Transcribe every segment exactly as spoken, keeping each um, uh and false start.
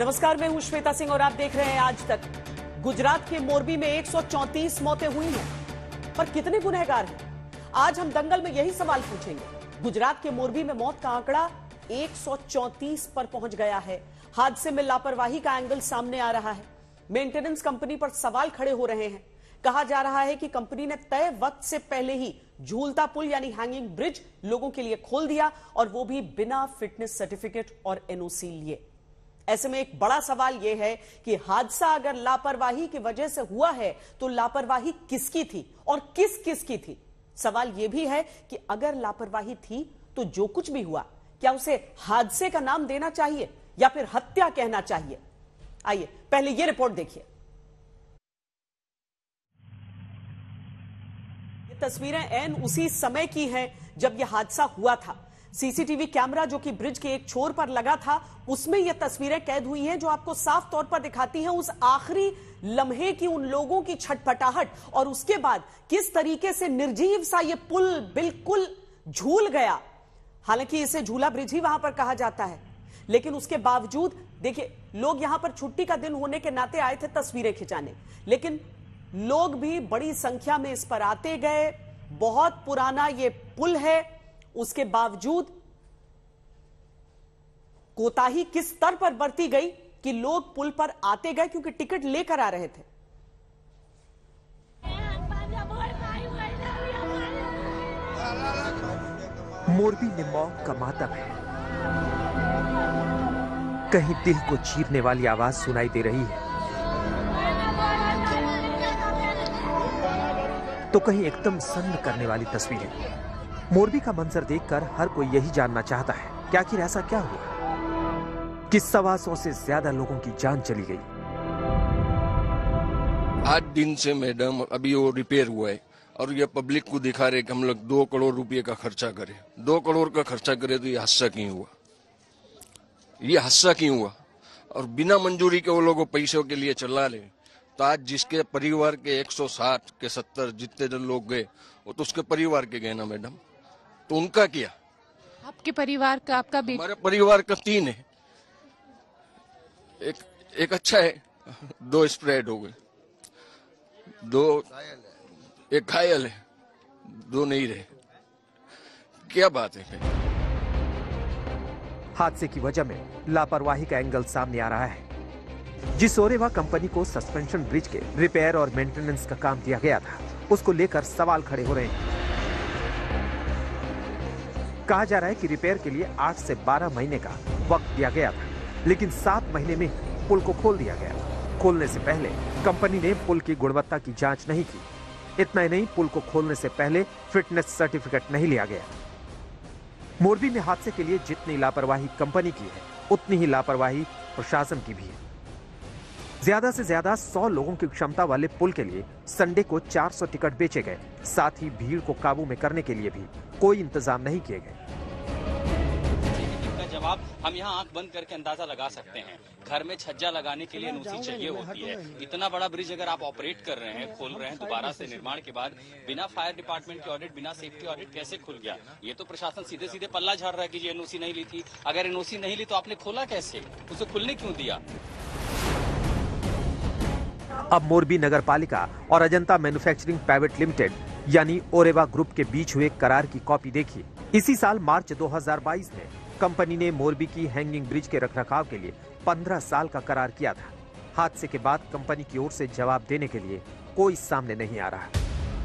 नमस्कार, मैं हूं श्वेता सिंह और आप देख रहे हैं आज तक। गुजरात के मोरबी में एक सौ चौंतीस मौतें हुई हैं, पर कितने गुनहगार हैं? आज हम दंगल में यही सवाल पूछेंगे। गुजरात के मोरबी में मौत का आंकड़ा एक सौ चौंतीस पर पहुंच गया है। हादसे में लापरवाही का एंगल सामने आ रहा है। मेंटेनेंस कंपनी पर सवाल खड़े हो रहे हैं। कहा जा रहा है कि कंपनी ने तय वक्त से पहले ही झूलता पुल यानी हैंगिंग ब्रिज लोगों के लिए खोल दिया, और वो भी बिना फिटनेस सर्टिफिकेट और एनओसी लिए। ऐसे में एक बड़ा सवाल यह है कि हादसा अगर लापरवाही की वजह से हुआ है तो लापरवाही किसकी थी और किस किस की थी? सवाल यह भी है कि अगर लापरवाही थी तो जो कुछ भी हुआ, क्या उसे हादसे का नाम देना चाहिए या फिर हत्या कहना चाहिए? आइए पहले यह रिपोर्ट देखिए। ये तस्वीरें ऐन उसी समय की हैं जब यह हादसा हुआ था। सीसीटीवी कैमरा जो कि ब्रिज के एक छोर पर लगा था, उसमें यह तस्वीरें कैद हुई हैं जो आपको साफ तौर पर दिखाती हैं उस आखिरी लम्हे की, उन लोगों की छटपटाहट, और उसके बाद किस तरीके से निर्जीव सा यह पुल बिल्कुल झूल गया। हालांकि इसे झूला ब्रिज ही वहां पर कहा जाता है, लेकिन उसके बावजूद देखिए, लोग यहां पर छुट्टी का दिन होने के नाते आए थे तस्वीरें खिंचाने, लेकिन लोग भी बड़ी संख्या में इस पर आते गए। बहुत पुराना यह पुल है, उसके बावजूद कोताही किस स्तर पर बरती गई कि लोग पुल पर आते गए क्योंकि टिकट लेकर आ रहे थे। मोरबी में मौत का मातम है। कहीं दिल को चीरने वाली आवाज सुनाई दे रही है, तो कहीं एकदम सन्न करने वाली तस्वीरें। मोरबी का मंजर देखकर हर कोई यही जानना चाहता है कि आखिर ऐसा क्या हुआ कि सवा सौ से ज्यादा लोगों की जान चली गई। आठ दिन से मैडम अभी वो रिपेयर हुआ है और ये पब्लिक को दिखा रहे कि हम लोग दो करोड़ रुपए का खर्चा करें। दो करोड़ का खर्चा करे तो ये हादसा क्यों हुआ? ये हादसा क्यों हुआ? और बिना मंजूरी के वो लोग पैसों के लिए चला ले, तो आज जिसके परिवार के एक सौ साठ के सत्तर जितने जन लोग गए, वो तो उसके परिवार के गए ना मैडम। तो उनका क्या? आपके परिवार का, आपका बेटा? हमारे परिवार का तीन है, एक एक अच्छा है, दो स्प्रेड हो गए, दो एक घायल है, दो नहीं रहे। क्या बात है? हादसे की वजह में लापरवाही का एंगल सामने आ रहा है। जिस ओरेवा कंपनी को सस्पेंशन ब्रिज के रिपेयर और मेंटेनेंस का काम दिया गया था, उसको लेकर सवाल खड़े हो रहे हैं। कहा जा रहा है कि रिपेयर के लिए आठ से बारह महीने का वक्त दिया गया था, लेकिन सात महीने में पुल को खोल दिया गया। खोलने से पहले कंपनी ने पुल की गुणवत्ता की जांच नहीं की। इतना ही नहीं, पुल को खोलने से पहले फिटनेस सर्टिफिकेट नहीं लिया गया। मोरबी में हादसे के लिए जितनी लापरवाही कंपनी की है, उतनी ही लापरवाही प्रशासन की भी है। ज्यादा से ज्यादा सौ लोगों की क्षमता वाले पुल के लिए संडे को चार सौ टिकट बेचे गए। साथ ही भीड़ को काबू में करने के लिए भी कोई इंतजाम नहीं किए गए। इसका जवाब हम यहाँ आंख बंद करके अंदाजा लगा सकते हैं। घर में छज्जा लगाने के लिए एनओसी चाहिए होती है। इतना बड़ा ब्रिज अगर आप ऑपरेट कर रहे हैं, खोल रहे हैं दोबारा से निर्माण के बाद, बिना फायर डिपार्टमेंट के ऑडिट, बिना सेफ्टी ऑडिट कैसे खुल गया? ये तो प्रशासन सीधे सीधे पल्ला झाड़ रहा है कि ये एनओसी नहीं ली थी। अगर एनओसी नहीं ली तो आपने खोला कैसे? उसे खुलने क्यों दिया? अब मोरबी नगर पालिका और अजंता मैन्युफैक्चरिंग प्राइवेट लिमिटेड यानी ओरेवा ग्रुप के बीच हुए करार की कॉपी देखिए। इसी साल मार्च दो हज़ार बाईस में कंपनी ने मोरबी की हैंगिंग ब्रिज के रखरखाव के लिए पंद्रह साल का करार किया था। हादसे के बाद कंपनी की ओर से जवाब देने के लिए कोई सामने नहीं आ रहा।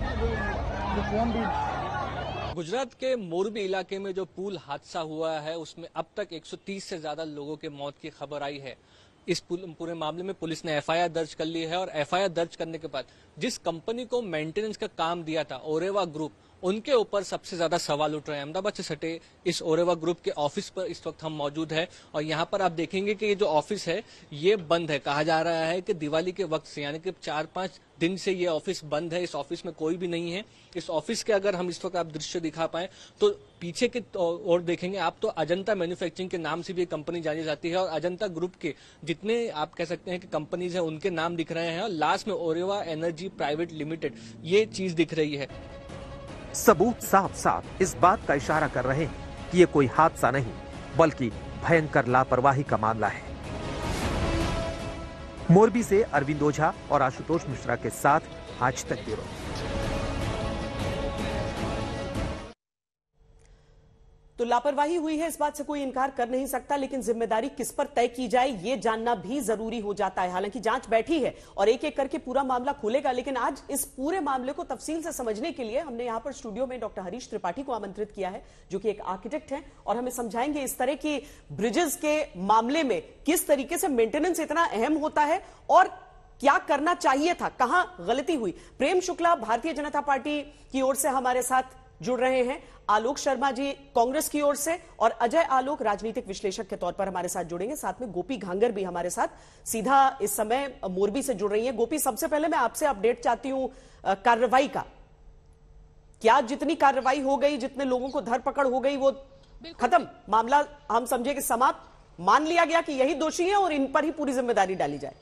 गुजरात के मोरबी इलाके में जो पुल हादसा हुआ है, उसमें अब तक एक सौ तीस से ज्यादा लोगों के मौत की खबर आई है। इस पूरे मामले में पुलिस ने एफआईआर दर्ज कर ली है, और एफआईआर दर्ज करने के बाद जिस कंपनी को मेंटेनेंस का काम दिया था, ओरेवा ग्रुप, उनके ऊपर सबसे ज्यादा सवाल उठ रहे हैं। अहमदाबाद से सटे इस ओरेवा ग्रुप के ऑफिस पर इस वक्त हम मौजूद हैं, और यहाँ पर आप देखेंगे कि ये जो ऑफिस है ये बंद है। कहा जा रहा है कि दिवाली के वक्त से, यानी कि चार पांच दिन से ये ऑफिस बंद है। इस ऑफिस में कोई भी नहीं है। इस ऑफिस के अगर हम इस वक्त आप दृश्य दिखा पाए तो पीछे की ओर देखेंगे आप तो अजंता मैन्युफैक्चरिंग के नाम से भी कंपनी जानी जाती है, और अजंता ग्रुप के जितने आप कह सकते हैं कि कंपनीज है उनके नाम दिख रहे हैं, और लास्ट में ओरेवा एनर्जी प्राइवेट लिमिटेड ये चीज दिख रही है। सबूत साफ साफ इस बात का इशारा कर रहे हैं कि ये कोई हादसा नहीं, बल्कि भयंकर लापरवाही का मामला है। मोरबी से अरविंद ओझा और आशुतोष मिश्रा के साथ आज तक ब्यूरो। तो लापरवाही हुई है, इस बात से कोई इनकार कर नहीं सकता, लेकिन जिम्मेदारी किस पर तय की जाए ये जानना भी जरूरी हो जाता है। हालांकि जांच बैठी है और एक एक करके पूरा मामला खुलेगा, लेकिन आज इस पूरे मामले को तफसील से समझने के लिए हमने यहां पर स्टूडियो में डॉक्टर हरीश त्रिपाठी को आमंत्रित किया है, जो कि एक आर्किटेक्ट हैं और हमें समझाएंगे इस तरह की ब्रिजेस के मामले में किस तरीके से मेंटेनेंस इतना अहम होता है और क्या करना चाहिए था, कहां गलती हुई। प्रेम शुक्ला भारतीय जनता पार्टी की ओर से हमारे साथ जुड़ रहे हैं, आलोक शर्मा जी कांग्रेस की ओर से और अजय आलोक राजनीतिक विश्लेषक के तौर पर हमारे साथ जुड़ेंगे। साथ में गोपी घांगर भी हमारे साथ सीधा इस समय मोरबी से जुड़ रही हैं। गोपी, सबसे पहले मैं आपसे अपडेट चाहती हूं कार्रवाई का। क्या जितनी कार्रवाई हो गई, जितने लोगों को धरपकड़ हो गई, वो खत्म, मामला हम समझे कि समाप्त, मान लिया गया कि यही दोषी है और इन पर ही पूरी जिम्मेदारी डाली जाए?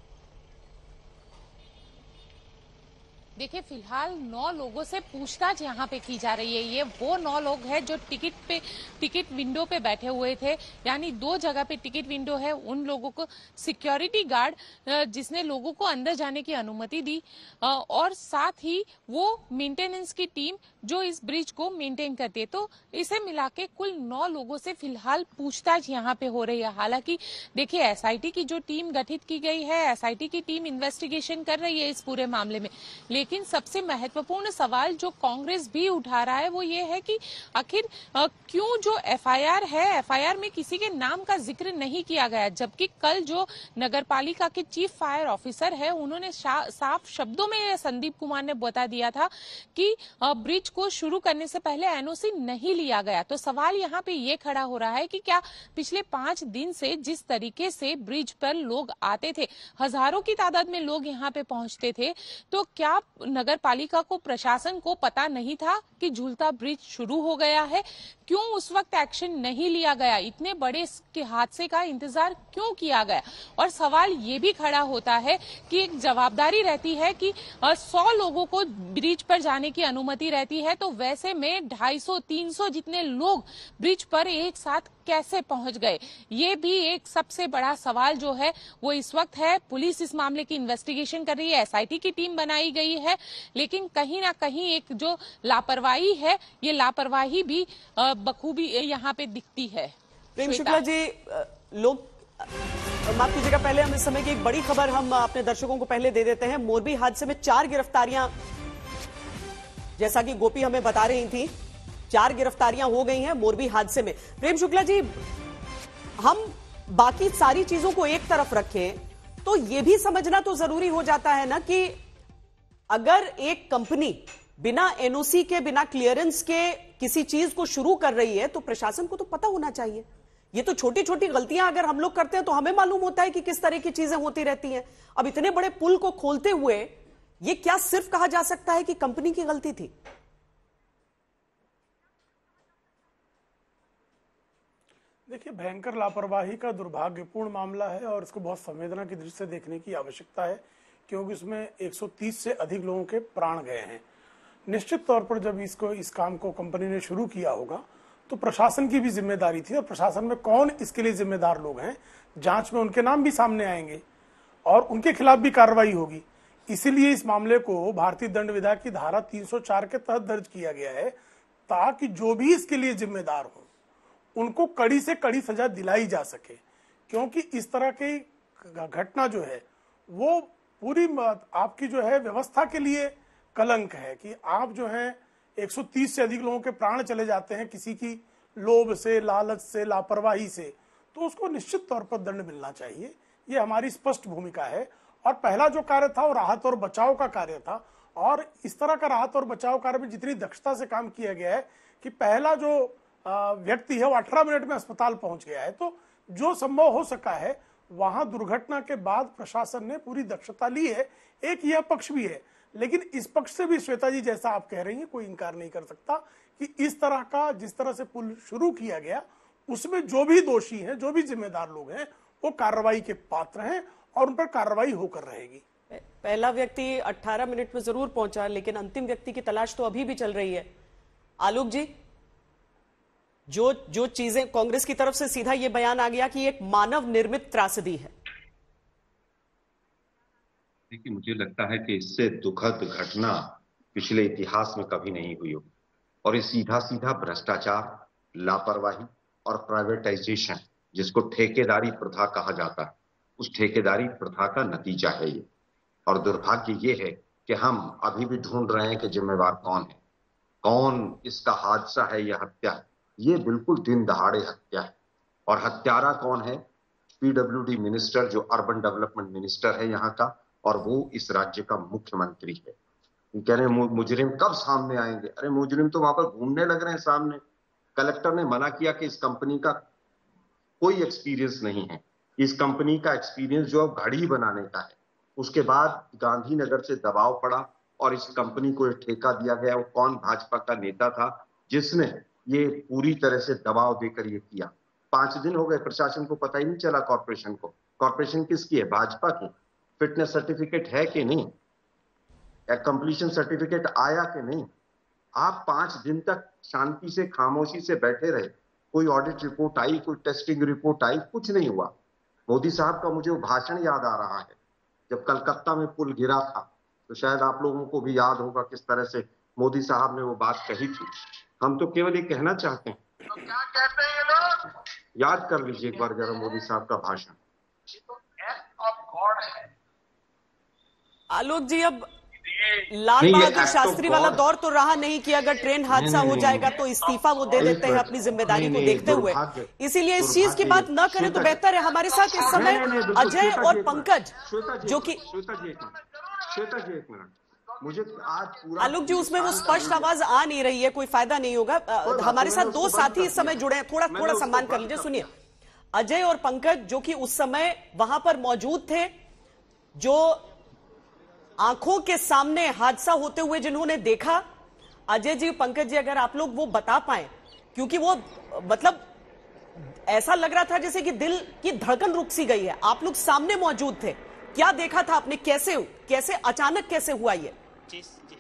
देखिए, फिलहाल नौ लोगों से पूछताछ यहाँ पे की जा रही है। ये वो नौ लोग हैं जो टिकट पे टिकट विंडो पे बैठे हुए थे, यानी दो जगह पे टिकट विंडो है। उन लोगों को सिक्योरिटी गार्ड जिसने लोगों को अंदर जाने की अनुमति दी और साथ ही वो मेंटेनेंस की टीम जो इस ब्रिज को मेंटेन करती है। तो इसे मिला के कुल नौ लोगों से फिलहाल पूछताछ यहाँ पे हो रही है। हालांकि देखिए, एसआईटी की जो टीम गठित की गई है, एसआईटी की टीम इन्वेस्टिगेशन कर रही है इस पूरे मामले में, लेकिन सबसे महत्वपूर्ण सवाल जो कांग्रेस भी उठा रहा है वो ये है कि आखिर क्यों जो एफआईआर है, एफआईआर में किसी के नाम का जिक्र नहीं किया गया, जबकि कल जो नगरपालिका के चीफ फायर ऑफिसर है उन्होंने साफ शब्दों में संदीप कुमार ने बता दिया था कि ब्रिज को शुरू करने से पहले एनओसी नहीं लिया गया। तो सवाल यहाँ पे ये खड़ा हो रहा है कि क्या पिछले पांच दिन से जिस तरीके से ब्रिज पर लोग आते थे, हजारों की तादाद में लोग यहाँ पे पहुंचते थे, तो क्या नगर पालिका को, प्रशासन को पता नहीं था कि झूलता ब्रिज शुरू हो गया है? क्यों उस वक्त एक्शन नहीं लिया गया? इतने बड़े के हादसे का इंतजार क्यों किया गया? और सवाल ये भी खड़ा होता है कि एक जवाबदारी रहती है कि सौ लोगों को ब्रिज पर जाने की अनुमति रहती है, तो वैसे में ढाई सौ तीन सौ जितने लोग ब्रिज पर एक साथ कैसे पहुंच गए? ये भी एक सबसे बड़ा सवाल जो है वो इस वक्त है। पुलिस इस मामले की इन्वेस्टिगेशन कर रही है, एसआईटी की टीम बनाई गई है, लेकिन कहीं ना कहीं एक जो लापरवाही है, ये लापरवाही भी बखूबी यहाँ पे दिखती है। प्रेम शुक्ला जी, लोग माफ कीजिएगा, पहले हम इस समय की एक बड़ी खबर हम अपने दर्शकों को पहले दे देते हैं। मोरबी हादसे में चार गिरफ्तारियां, जैसा कि गोपी हमें बता रही थी, चार गिरफ्तारियां हो गई हैं मोरबी हादसे में। प्रेम शुक्ला जी, हम बाकी सारी चीजों को एक तरफ रखें तो यह भी समझना तो जरूरी हो जाता है ना कि अगर एक कंपनी बिना एनओसी के, बिना क्लियरेंस के किसी चीज को शुरू कर रही है तो प्रशासन को तो पता होना चाहिए। ये तो छोटी छोटी गलतियां अगर हम लोग करते हैं तो हमें मालूम होता है कि किस तरह की चीजें होती रहती हैं। अब इतने बड़े पुल को खोलते हुए ये क्या सिर्फ कहा जा सकता है कि कंपनी की गलती थी? देखिए, भयंकर लापरवाही का दुर्भाग्यपूर्ण मामला है और इसको बहुत संवेदना की दृष्टि से देखने की आवश्यकता है, क्योंकि इसमें एक सौ तीस से अधिक लोगों के प्राण गए हैं। निश्चित तौर पर जब इसको इस काम को कंपनी ने शुरू किया होगा तो प्रशासन की भी जिम्मेदारी थी, और प्रशासन में कौन इसके लिए जिम्मेदार लोग हैं, जांच में उनके नाम भी सामने आएंगे और उनके खिलाफ भी कार्रवाई होगी। इसीलिए इस मामले को भारतीय दंड विधा की धारा तीन सौ चार के तहत दर्ज किया गया है, ताकि जो भी इसके लिए जिम्मेदार हो उनको कड़ी से कड़ी सजा दिलाई जा सके। क्योंकि इस तरह की घटना जो है वो पूरी आपकी जो है व्यवस्था के लिए कलंक है कि आप जो है एक सौ तीस से अधिक लोगों के प्राण चले जाते हैं किसी की लोभ से, लालच से, लापरवाही से, तो उसको निश्चित तौर पर दंड मिलना चाहिए। ये हमारी स्पष्ट भूमिका है। और पहला जो कार्य था वो राहत और बचाव का कार्य था, और इस तरह का राहत और बचाव कार्य में जितनी दक्षता से काम किया गया है कि पहला जो व्यक्ति है वो अठारह मिनट में अस्पताल पहुंच गया है। तो जो संभव हो सका है वहां दुर्घटना के बाद प्रशासन ने पूरी दक्षता ली है। एक यह पक्ष भी है, लेकिन इस पक्ष से भी श्वेता जी, जैसा आप कह रही हैं, कोई इंकार नहीं कर सकता कि इस तरह का, जिस तरह से पुल शुरू किया गया, उसमें जो भी दोषी हैं, जो भी जिम्मेदार लोग हैं, वो कार्रवाई के पात्र हैं और उन पर कार्रवाई होकर रहेगी। पहला व्यक्ति अठारह मिनट में जरूर पहुंचा, लेकिन अंतिम व्यक्ति की तलाश तो अभी भी चल रही है। आलोक जी, जो जो चीजें कांग्रेस की तरफ से सीधा ये बयान आ गया कि एक मानव निर्मित त्रासदी है, देखिए, मुझे लगता है कि इससे दुखद घटना पिछले इतिहास में कभी नहीं हुई होगी और ये सीधा सीधा भ्रष्टाचार, लापरवाही और प्राइवेटाइजेशन, जिसको ठेकेदारी प्रथा कहा जाता है, उस ठेकेदारी प्रथा का नतीजा है ये। और दुर्भाग्य ये है कि हम अभी भी ढूंढ रहे हैं कि जिम्मेवार कौन है, कौन इसका हादसा है, यह हत्या है। ये बिल्कुल दिन दहाड़े हत्या है और हत्यारा कौन है? पीडब्ल्यूडी मिनिस्टर, जो अर्बन डेवलपमेंट मिनिस्टर है यहाँ का, और वो इस राज्य का मुख्यमंत्री है। कह रहे हैं मुजरिम कब सामने आएंगे? अरे मुजरिम तो वहां पर घूमने लग रहे हैं सामने। कलेक्टर ने मना किया कि इस कंपनी का कोई एक्सपीरियंस नहीं है, इस कंपनी का एक्सपीरियंस जो अब घड़ी बनाने का है। उसके बाद गांधीनगर से दबाव पड़ा और इस कंपनी को ठेका दिया गया। वो कौन भाजपा का नेता था जिसने ये पूरी तरह से दबाव देकर ये किया? पांच दिन हो गए, प्रशासन को पता ही नहीं चला कॉर्पोरेशन को। कॉर्पोरेशन किसकी है? भाजपा की। फिटनेस सर्टिफिकेट है कि नहीं? कंप्लीशन सर्टिफिकेट आया कि नहीं? आप पांच दिन तक शांति से, खामोशी से बैठे रहे। कोई ऑडिट रिपोर्ट आई, कोई टेस्टिंग रिपोर्ट आई, कुछ नहीं हुआ। मोदी साहब का मुझे वो भाषण याद आ रहा है जब कलकत्ता में पुल गिरा था, तो शायद आप लोगों को भी याद होगा किस तरह से मोदी साहब ने वो बात कही थी। हम तो केवल ये कहना चाहते हैं, तो क्या कहते हैं ये लोग? याद कर लीजिए एक बार जरा मोदी साहब का भाषण। आलोक जी, अब लाल बहादुर शास्त्री वाला दौर तो रहा नहीं कि अगर ट्रेन हादसा हो जाएगा तो इस्तीफा वो दे देते हैं अपनी जिम्मेदारी को देखते हुए। इसीलिए इस चीज की बात न करें तो बेहतर है। हमारे साथ इस समय अजय और पंकज, जो कि श्वेता जी एक मिनट, श्वेता जी एक मिनट, मुझे आज पूरा आलोक जी उसमें वो स्पष्ट आवाज आ नहीं रही है, कोई फायदा नहीं होगा। हमारे साथ दो साथी इस समय जुड़े हैं, थोड़ा थोड़ा सम्मान कर लीजिए। सुनिए, अजय और पंकज जो कि उस समय वहां पर मौजूद थे, जो आंखों के सामने हादसा होते हुए जिन्होंने देखा। अजय जी, पंकज जी, अगर आप लोग वो बता पाए, क्योंकि वो मतलब ऐसा लग रहा था जैसे कि दिल की धड़कन रुक सी गई है। आप लोग सामने मौजूद थे, क्या देखा था आपने? कैसे कैसे अचानक कैसे हुआ ये? जी जी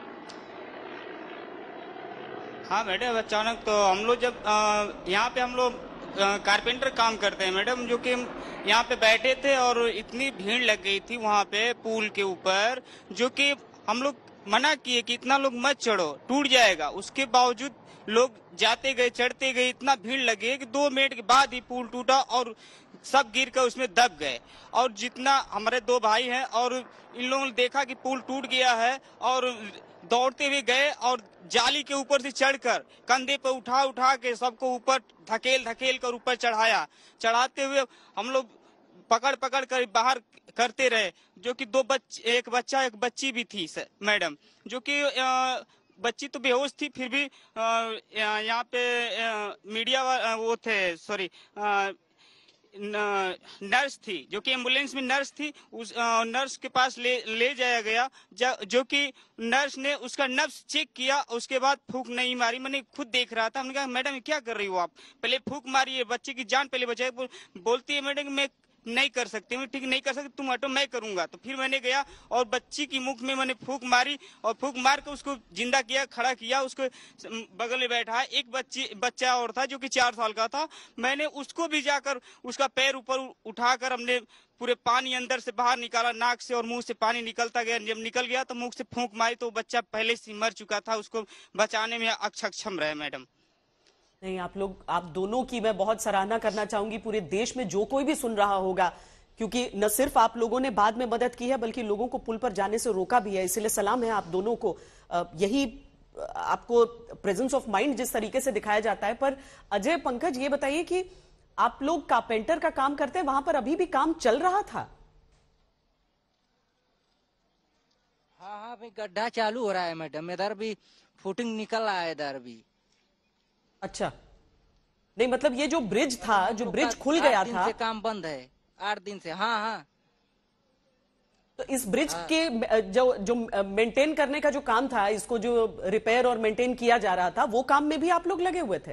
हाँ मैडम, अचानक तो हम लोग जब यहाँ पे हम लोग कारपेंटर काम करते हैं मैडम, जो कि यहाँ पे बैठे थे और इतनी भीड़ लग गई थी वहाँ पे पुल के ऊपर, जो कि हम लोग मना किए कि इतना लोग मत चढ़ो, टूट जाएगा। उसके बावजूद लोग जाते गए, चढ़ते गए, इतना भीड़ लगे कि दो मिनट के बाद ही पुल टूटा और सब गिर कर उसमें दब गए। और जितना हमारे दो भाई हैं और इन लोगों ने देखा कि पुल टूट गया है और दौड़ते हुए गए और जाली के ऊपर से चढ़कर कंधे पर उठा उठा के सबको ऊपर धकेल धकेल कर ऊपर चढ़ाया। चढ़ाते हुए हम लोग पकड़ पकड़ कर बाहर करते रहे, जो कि दो बच्चे, एक बच्चा एक बच्ची भी थी मैडम, जो कि बच्ची तो बेहोश थी, फिर भी यहाँ पे मीडिया वो थे, सॉरी नर्स थी, जो कि एम्बुलेंस में नर्स थी। उस नर्स के पास ले ले जाया गया, जो कि नर्स ने उसका नब्ज चेक किया, उसके बाद फूंक नहीं मारी। मैंने खुद देख रहा था। हमने कहा मैडम क्या कर रही हो आप, पहले फूंक मारिए, बच्चे की जान पहले बचाए। बोलती है मैडम मैं नहीं कर सकती, मैं ठीक नहीं कर सकती, तुम हटो मैं करूंगा। तो फिर मैंने गया और बच्ची की मुख में मैंने फूंक मारी और फूंक मार कर उसको जिंदा किया, खड़ा किया। उसको बगल में बैठा है एक बच्ची बच्चा और था जो कि चार साल का था। मैंने उसको भी जाकर उसका पैर ऊपर उठाकर हमने पूरे पानी अंदर से बाहर निकाला, नाक से और मुंह से पानी निकलता गया। जब निकल गया तो मुंह से फूंक मारी तो बच्चा पहले से मर चुका था, उसको बचाने में अक्षम रहे मैडम। नहीं, आप लोग, आप दोनों की मैं बहुत सराहना करना चाहूंगी। पूरे देश में जो कोई भी सुन रहा होगा, क्योंकि न सिर्फ आप लोगों ने बाद में मदद की है बल्कि लोगों को पुल पर जाने से रोका भी है, इसलिए सलाम है आप दोनों को। यही आपको प्रेजेंस ऑफ माइंड जिस तरीके से दिखाया जाता है। पर अजय, पंकज, ये बताइए कि आप लोग कारपेंटर का काम करते हैं, वहां पर अभी भी काम चल रहा था? हाँ हाँ, अभी गड्ढा चालू हो रहा है मैडम, इधर भी फुटिंग निकल रहा है, इधर भी। अच्छा, नहीं मतलब ये जो ब्रिज था, जो ब्रिज खुल गया था, से काम बंद है आठ दिन से। हाँ हाँ, तो इस ब्रिज हाँ। के जो जो मेंटेन करने का जो काम था, इसको जो रिपेयर और मेंटेन किया जा रहा था, वो काम में भी आप लोग लगे हुए थे?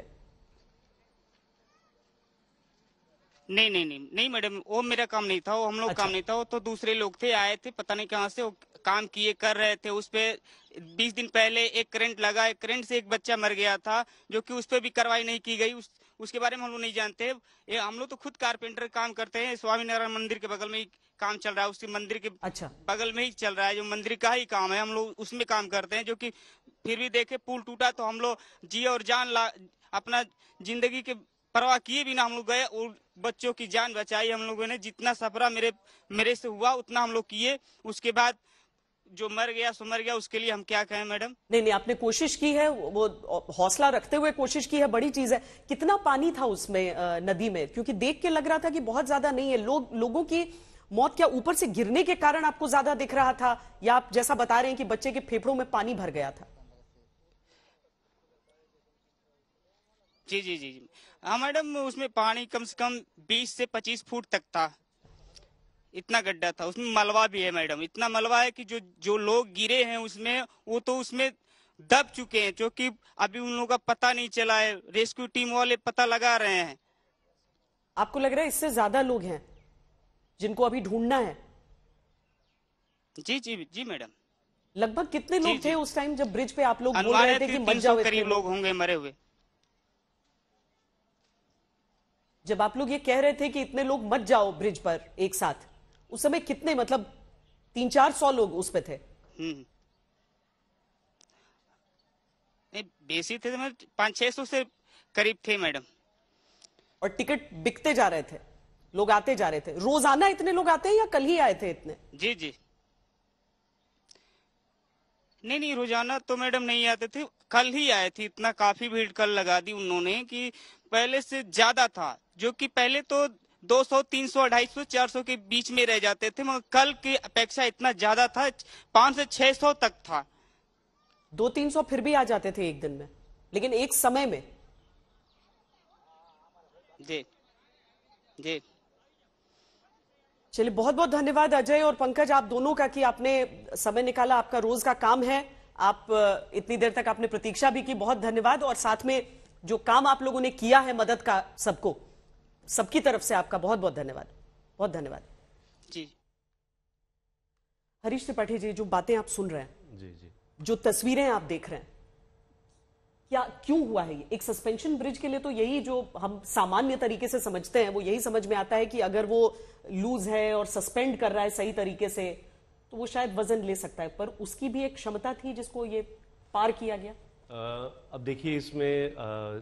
नहीं नहीं नहीं नहीं मैडम, वो मेरा काम नहीं था, वो हम लोग अच्छा। काम नहीं था, वो तो दूसरे लोग थे, आए थे पता नहीं कहाँ से, वो काम किए कर रहे थे। उस पे बीस दिन पहले एक करंट लगा, एक करंट से एक बच्चा मर गया था, जो कि उस पे भी कार्रवाई नहीं की गई। उस उसके बारे में हम लोग नहीं जानते। ये हम लोग तो खुद कारपेंटर काम करते हैं, स्वामीनारायण मंदिर के बगल में ही काम चल रहा है, उसके मंदिर के अच्छा बगल में ही चल रहा है, जो मंदिर का ही काम है, हम लोग उसमें काम करते हैं। जो कि फिर भी देखे पुल टूटा तो हम लोग जी और जान ला अपना जिंदगी के परवाह किए बिना हम लोग गए और बच्चों की जान बचाई। हम लोगों ने जितना सफरा मेरे मेरे से हुआ उतना हम लोग किए। उसके बाद जो मर गया सो मर गया, उसके लिए हम क्या कहें मैडम। नहीं नहीं, आपने कोशिश की है, वो हौसला रखते हुए कोशिश की है, बड़ी चीज है। कितना पानी था उसमें अ, नदी में? क्योंकि देख के लग रहा था कि बहुत ज्यादा नहीं है। लोग लोगों की मौत क्या ऊपर से गिरने के कारण आपको ज्यादा दिख रहा था, या आप जैसा बता रहे हैं कि बच्चे के फेफड़ों में पानी भर गया था? जी जी जी जी हाँ मैडम, उसमें पानी कम से कम बीस से पच्चीस फुट तक था, इतना गड्ढा था। उसमें मलबा भी है मैडम, इतना मलबा है कि जो जो लोग गिरे हैं उसमें, वो तो उसमें दब चुके हैं, जो कि अभी उन लोगों का पता नहीं चला है। रेस्क्यू टीम वाले पता लगा रहे हैं। आपको लग रहा है इससे ज्यादा लोग हैं जिनको अभी ढूंढना है? जी जी जी मैडम। लगभग कितने लोग थे उस टाइम जब ब्रिज पे आप लोग बोल अनुमान रहे है थे कि तीन मत सौ जाओ? करीब लोग होंगे मरे हुए। जब आप लोग ये कह रहे थे कि इतने लोग मत जाओ ब्रिज पर एक साथ, उस समय कितने, मतलब तीन चार सौ लोग उस पे थे? हम्म बेसी थे, पाँच छह सौ से करीब थे मैडम। और टिकट बिकते जा रहे थे, लोग आते जा रहे थे। रोजाना इतने लोग आते हैं या कल ही आए थे इतने? जी जी नहीं नहीं, रोजाना तो मैडम नहीं आते थे, कल ही आए थे। इतना काफी भीड़ कल लगा दी उन्होंने कि पहले से ज्यादा था, जो कि पहले तो दो सौ, तीन सौ, ढाई सौ, चार सौ के बीच में रह जाते थे, मगर कल की अपेक्षा इतना ज्यादा था, पांच से छह सौ तक था। दो तीन सौ फिर भी आ जाते थे एक दिन में, लेकिन एक समय में। जी जी चलिए, बहुत बहुत धन्यवाद अजय और पंकज, आप दोनों का कि आपने समय निकाला, आपका रोज का काम है, आप इतनी देर तक आपने प्रतीक्षा भी की, बहुत धन्यवाद। और साथ में जो काम आप लोगों ने किया है मदद का, सबको, सबकी तरफ से आपका बहुत बहुत धन्यवाद, बहुत धन्यवाद जी। हरीश त्रिपाठी जी, जो बातें आप सुन रहे हैं, जी जी, जो तस्वीरें आप देख रहे हैं, क्या क्यों हुआ है ये? एक सस्पेंशन ब्रिज के लिए तो यही जो हम सामान्य तरीके से समझते हैं वो यही समझ में आता है कि अगर वो लूज है और सस्पेंड कर रहा है सही तरीके से तो वो शायद वजन ले सकता है, पर उसकी भी एक क्षमता थी जिसको ये पार किया गया। आ, अब देखिए, इसमें आ,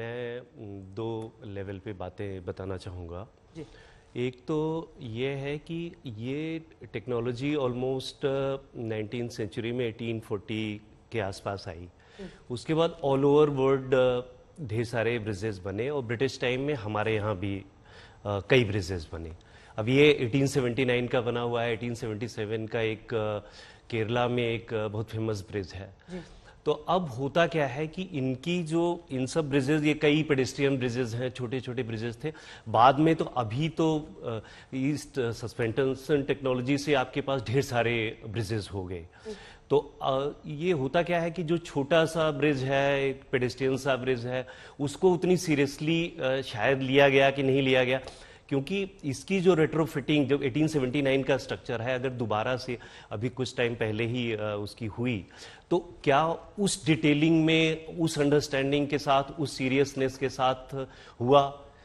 मैं दो लेवल पे बातें बताना चाहूँगा। जी। एक तो ये है कि ये टेक्नोलॉजी ऑलमोस्ट नाइनटीन सेंचुरी में अठारह सौ चालीस के आसपास आई। उसके बाद ऑल ओवर वर्ल्ड ढेर सारे ब्रिजेस बने और ब्रिटिश टाइम में हमारे यहाँ भी आ, कई ब्रिजेस बने। अब ये अठारह सौ उन्यासी का बना हुआ है, अठारह सौ सतहत्तर का एक आ, केरला में एक आ, बहुत फेमस ब्रिज है। तो अब होता क्या है कि इनकी जो इन सब ब्रिजेस, ये कई पेडेस्ट्रियन ब्रिजेस हैं, छोटे छोटे ब्रिजेस थे। बाद में तो अभी तो ईस्ट सस्पेंशन टेक्नोलॉजी से आपके पास ढेर सारे ब्रिजेस हो गए। तो आ, ये होता क्या है कि जो छोटा सा ब्रिज है, एक पेडेस्ट्रियन सा ब्रिज है, उसको उतनी सीरियसली शायद लिया गया कि नहीं लिया गया, क्योंकि इसकी जो रेट्रोफिटिंग जो अठारह सौ उन्यासी का स्ट्रक्चर है, अगर दोबारा से अभी कुछ टाइम पहले ही उसकी हुई तो क्या उस डिटेलिंग में, उस अंडरस्टैंडिंग के साथ, उस सीरियसनेस के साथ हुआ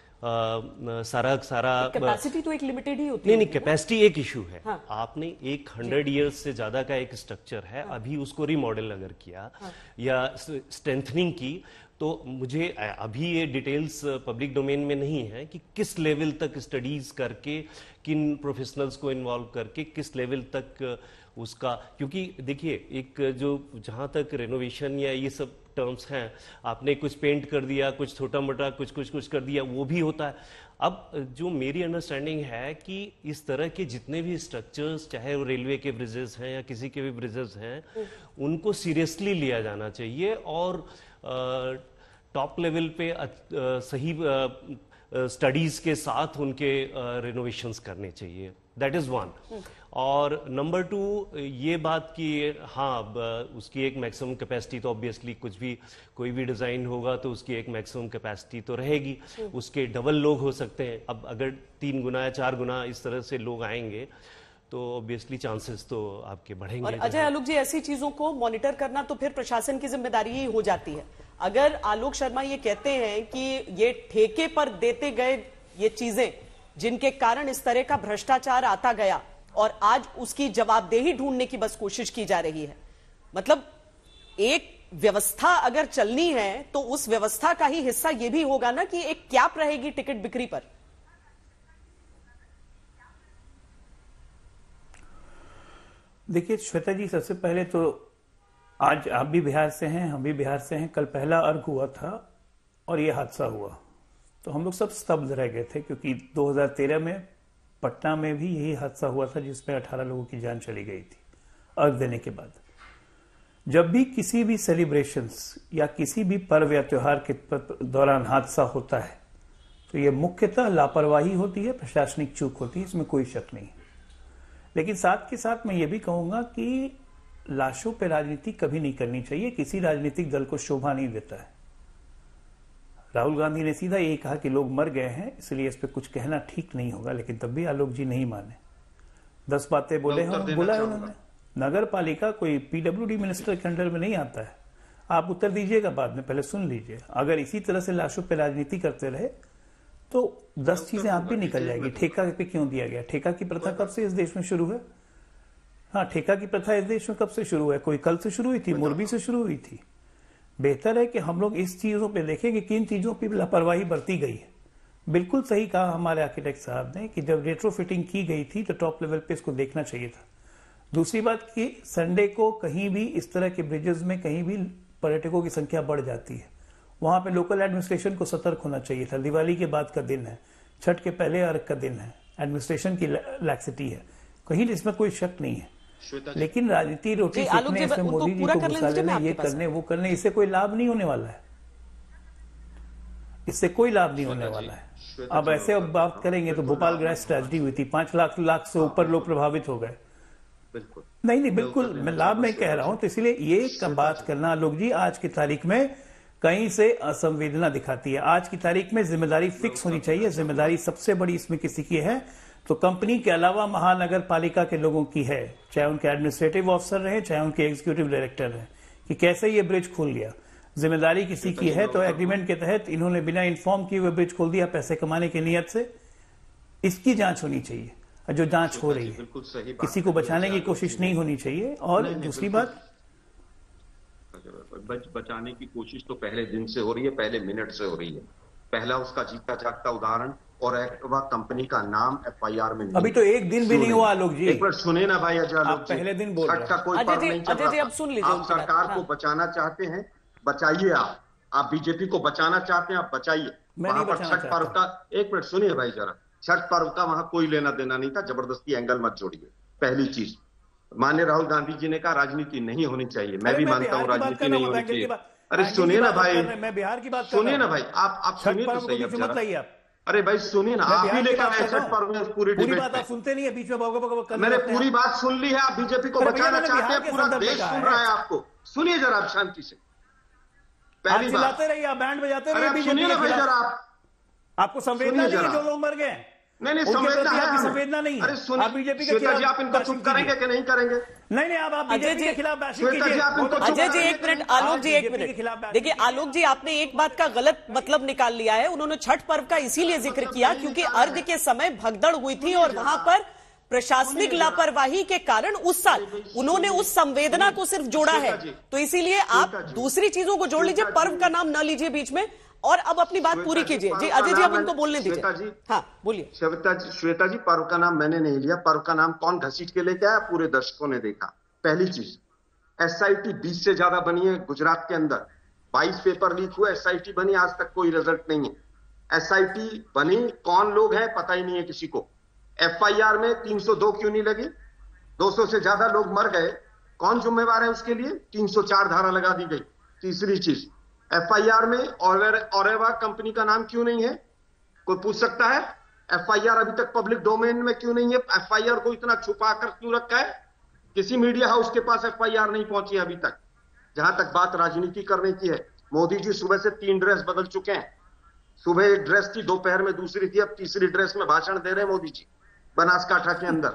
आ, सारा सारा कैपेसिटी तो एक लिमिटेड ही होती नहीं है। नहीं, कैपेसिटी एक इशू है। हाँ। आपने एक हंड्रेड ईयर्स से ज्यादा का एक स्ट्रक्चर है, हाँ। अभी उसको रिमॉडल अगर किया, हाँ। या स्ट्रेंथनिंग की, तो मुझे अभी ये डिटेल्स पब्लिक डोमेन में नहीं है कि किस लेवल तक स्टडीज करके, किन प्रोफेशनल्स को इन्वॉल्व करके, किस लेवल तक उसका, क्योंकि देखिए, एक जो जहाँ तक रेनोवेशन या ये सब टर्म्स हैं, आपने कुछ पेंट कर दिया, कुछ छोटा मोटा कुछ कुछ कुछ कर दिया, वो भी होता है। अब जो मेरी अंडरस्टैंडिंग है कि इस तरह के जितने भी स्ट्रक्चर्स, चाहे वो रेलवे के ब्रिजेस हैं या किसी के भी ब्रिजेस हैं, उनको सीरियसली लिया जाना चाहिए और टॉप लेवल पे आ, सही स्टडीज के साथ उनके रिनोवेशंस करने चाहिए। That is one. और नंबर टू, ये बात कि हाँ, उसकी एक मैक्सिमम कैपेसिटी तो ऑब्वियसली, कुछ भी कोई भी डिजाइन होगा तो उसकी एक मैक्सिमम कैपेसिटी तो रहेगी, उसके डबल लोग हो सकते हैं। अब अगर तीन गुना या चार गुना इस तरह से लोग आएंगे तो ऑब्वियसली चांसेस तो आपके बढ़ेंगे। और अजय आलोक जी, ऐसी चीजों को मॉनिटर करना तो फिर प्रशासन की जिम्मेदारी ही हो जाती है। अगर आलोक शर्मा ये कहते हैं कि ये ठेके पर देते गए ये चीजें जिनके कारण इस तरह का भ्रष्टाचार आता गया और आज उसकी जवाबदेही ढूंढने की बस कोशिश की जा रही है, मतलब एक व्यवस्था अगर चलनी है तो उस व्यवस्था का ही हिस्सा ये भी होगा ना कि एक कैप रहेगी टिकट बिक्री पर। देखिए श्वेता जी, सबसे पहले तो आज आप भी बिहार से हैं, हम भी बिहार से हैं। कल पहला अर्घ हुआ था और ये हादसा हुआ तो हम लोग सब स्तब्ध रह गए थे, क्योंकि दो हज़ार तेरह में पटना में भी यही हादसा हुआ था जिसमें अठारह लोगों की जान चली गई थी अर्घ देने के बाद। जब भी किसी भी सेलिब्रेशंस या किसी भी पर्व या त्योहार के दौरान हादसा होता है तो ये मुख्यतः लापरवाही होती है, प्रशासनिक चूक होती है, इसमें कोई शक नहीं। लेकिन साथ के साथ मैं ये भी कहूंगा कि लाशों पर राजनीति कभी नहीं करनी चाहिए, किसी राजनीतिक दल को शोभा नहीं देता है। राहुल गांधी ने सीधा यही कहा कि लोग मर गए हैं, इसलिए इस पर कुछ कहना ठीक नहीं होगा, लेकिन तब भी आलोक जी नहीं माने। दस बातें बोले हैं, बोला है उन्होंने। नगर पालिका कोई पीडब्ल्यूडी मिनिस्टर के अंडर में नहीं आता है। आप उत्तर दीजिएगा बाद में, पहले सुन लीजिए। अगर इसी तरह से लाशों पर राजनीति करते रहे तो दस चीजें आप भी निकल जाएगी। ठेका पे क्यों दिया गया? ठेका की प्रथा कब से इस देश में शुरू है? हाँ, ठेका की प्रथा इस देश में कब से शुरू है? कोई कल से शुरू हुई थी? मोरबी से शुरू हुई थी। बेहतर है कि हम लोग इस चीजों पे देखें कि किन चीजों पर लापरवाही बरती गई है। बिल्कुल सही कहा हमारे आर्किटेक्ट साहब ने कि जब रेट्रो फिटिंग की गई थी तो टॉप लेवल पे इसको देखना चाहिए था। दूसरी बात कि संडे को कहीं भी इस तरह के ब्रिजेस में कहीं भी पर्यटकों की संख्या बढ़ जाती है, वहां पे लोकल एडमिनिस्ट्रेशन को सतर्क होना चाहिए था। दिवाली के बाद का दिन है, छठ के पहले अर्घ का दिन है, एडमिनिस्ट्रेशन की लैक्सिटी है, कहीं इसमें कोई शक नहीं है। लेकिन राजनीति रोटी सेकने, इसमें मोदी जी को गुस्सा लेना, ये करने वो करने, इससे कोई लाभ नहीं होने वाला है। इससे कोई लाभ नहीं होने वाला है। अब ऐसे अब बात करेंगे तो भोपाल गैस ट्रेजेडी हुई थी, पांच लाख लाख से ऊपर लोग प्रभावित हो गए। नहीं नहीं बिल्कुल मैं लाभ में कह रहा हूं, तो इसलिए ये बात करना लोग जी आज की तारीख में कहीं से असंवेदना दिखाती है। आज की तारीख में जिम्मेदारी फिक्स होनी चाहिए। जिम्मेदारी सबसे बड़ी इसमें किसी की है तो कंपनी के अलावा महानगर पालिका के लोगों की है, चाहे उनके एडमिनिस्ट्रेटिव ऑफिसर रहे, चाहे उनके एग्जीक्यूटिव डायरेक्टर रहे, कि कैसे ये ब्रिज खुल गया। जिम्मेदारी किसी की है तो एग्रीमेंट के तहत इन्होंने बिना इन्फॉर्म किए हुए ब्रिज खोल दिया पैसे कमाने की नीयत से। इसकी जांच होनी चाहिए, जो जांच हो रही है, किसी को बचाने की कोशिश नहीं होनी चाहिए। और दूसरी बात, बच बचाने की कोशिश तो पहले दिन से हो रही है, पहले मिनट से हो रही है। पहला उसका जीता जागता उदाहरण, और एक्टिवा कंपनी का नाम एफआईआर में नहीं। अभी तो एक दिन भी नहीं हुआ आलोक जी। एक बार सुने ना भाई अजय, आप पहले दिन बोल रहे हैं। का कोई पर्व नहीं चल रहा। अब सुन लीजिए, आप सरकार को बचाना चाहते हैं, बचाइए। आप आप बीजेपी को बचाना चाहते हैं, आप बचाइए। वहां पर छठ पर्व का, एक मिनट सुनिए भाई जरा, छठ पर्व का वहां कोई लेना देना नहीं था। जबरदस्ती एंगल मत जोड़िए। पहली चीज, माननीय राहुल गांधी जी ने कहा राजनीति नहीं होनी चाहिए, मैं भी मानता हूँ राजनीति नहीं होनी चाहिए। अरे सुनिए ना भाई, मैं बिहार की बात सुनिए ना भाई, आप आप सुनिए तो सही अब। अरे भाई सुनिए ना, आप ही लेकर आए छठ पर्व में पूरी डिबेट में। सुनते नहीं है, बीच में मैंने पूरी बात सुन ली है। आप बीजेपी को बचाना चाहते हैं, पूरा देश सुन रहा है आपको। सुनिए जरा आप शांति से। पहली बात, रहिए, बैंड बजाते रहिए। सुनिए ना भाई जरा, आप आपको संवेदना नहीं है जो लोग मर गए? नहीं नहीं संवेदना है, संवेदना नहीं है। अरे सुनिए, बीजेपी के खिलाफ आप इनको चुप करेंगे कि नहीं करेंगे? नहीं नहीं, आप बीजेपी के खिलाफ अजय जी एक मिनट, आलोक जी एक मिनट। देखिए आलोक जी, आपने एक बात का गलत मतलब निकाल लिया है। उन्होंने छठ पर्व का इसीलिए जिक्र किया क्योंकि अर्घ के समय भगदड़ हुई थी और वहां पर प्रशासनिक लापरवाही के कारण उस साल उन्होंने उस संवेदना को सिर्फ जोड़ा है। तो इसीलिए आप दूसरी चीजों को जोड़ लीजिए, पर्व का नाम न लीजिए बीच में, और अब अपनी बात पूरी कीजिए। जी अजय जी, अब उनको बोलने दीजिए। श्वेता जी, हाँ बोलिए। श्वेता जी, श्वेता जी, पर्व का नाम मैंने नहीं लिया। पर्व का नाम कौन घसीट के लेके आया? पूरे दर्शकों ने देखा। पहली चीज, एसआईटी बीस से ज्यादा बनी है गुजरात के अंदर। बाईस पेपर लीक हुए, एसआईटी बनी, आज तक कोई रिजल्ट नहीं है। एसआईटी बनी, कौन लोग हैं पता ही नहीं है किसी को। एफआईआर में तीन सौ दो क्यों नहीं लगी? दो सौ से ज्यादा लोग मर गए, कौन जिम्मेवार है उसके लिए? तीन सौ चार धारा लगा दी गई। तीसरी चीज, एफआईआर में ऑरेवा कंपनी का नाम क्यों नहीं है? कोई पूछ सकता है? एफआईआर अभी तक पब्लिक डोमेन में क्यों नहीं है? एफआईआर को इतना छुपा कर क्यों रखा है? किसी मीडिया हाउस के पास एफआईआर नहीं पहुंची अभी तक। जहां तक बात राजनीति करने की है, मोदी जी सुबह से तीन ड्रेस बदल चुके हैं। सुबह एक ड्रेस थी, दोपहर में दूसरी थी, अब तीसरी ड्रेस में भाषण दे रहे हैं मोदी जी बनासकांठा के अंदर।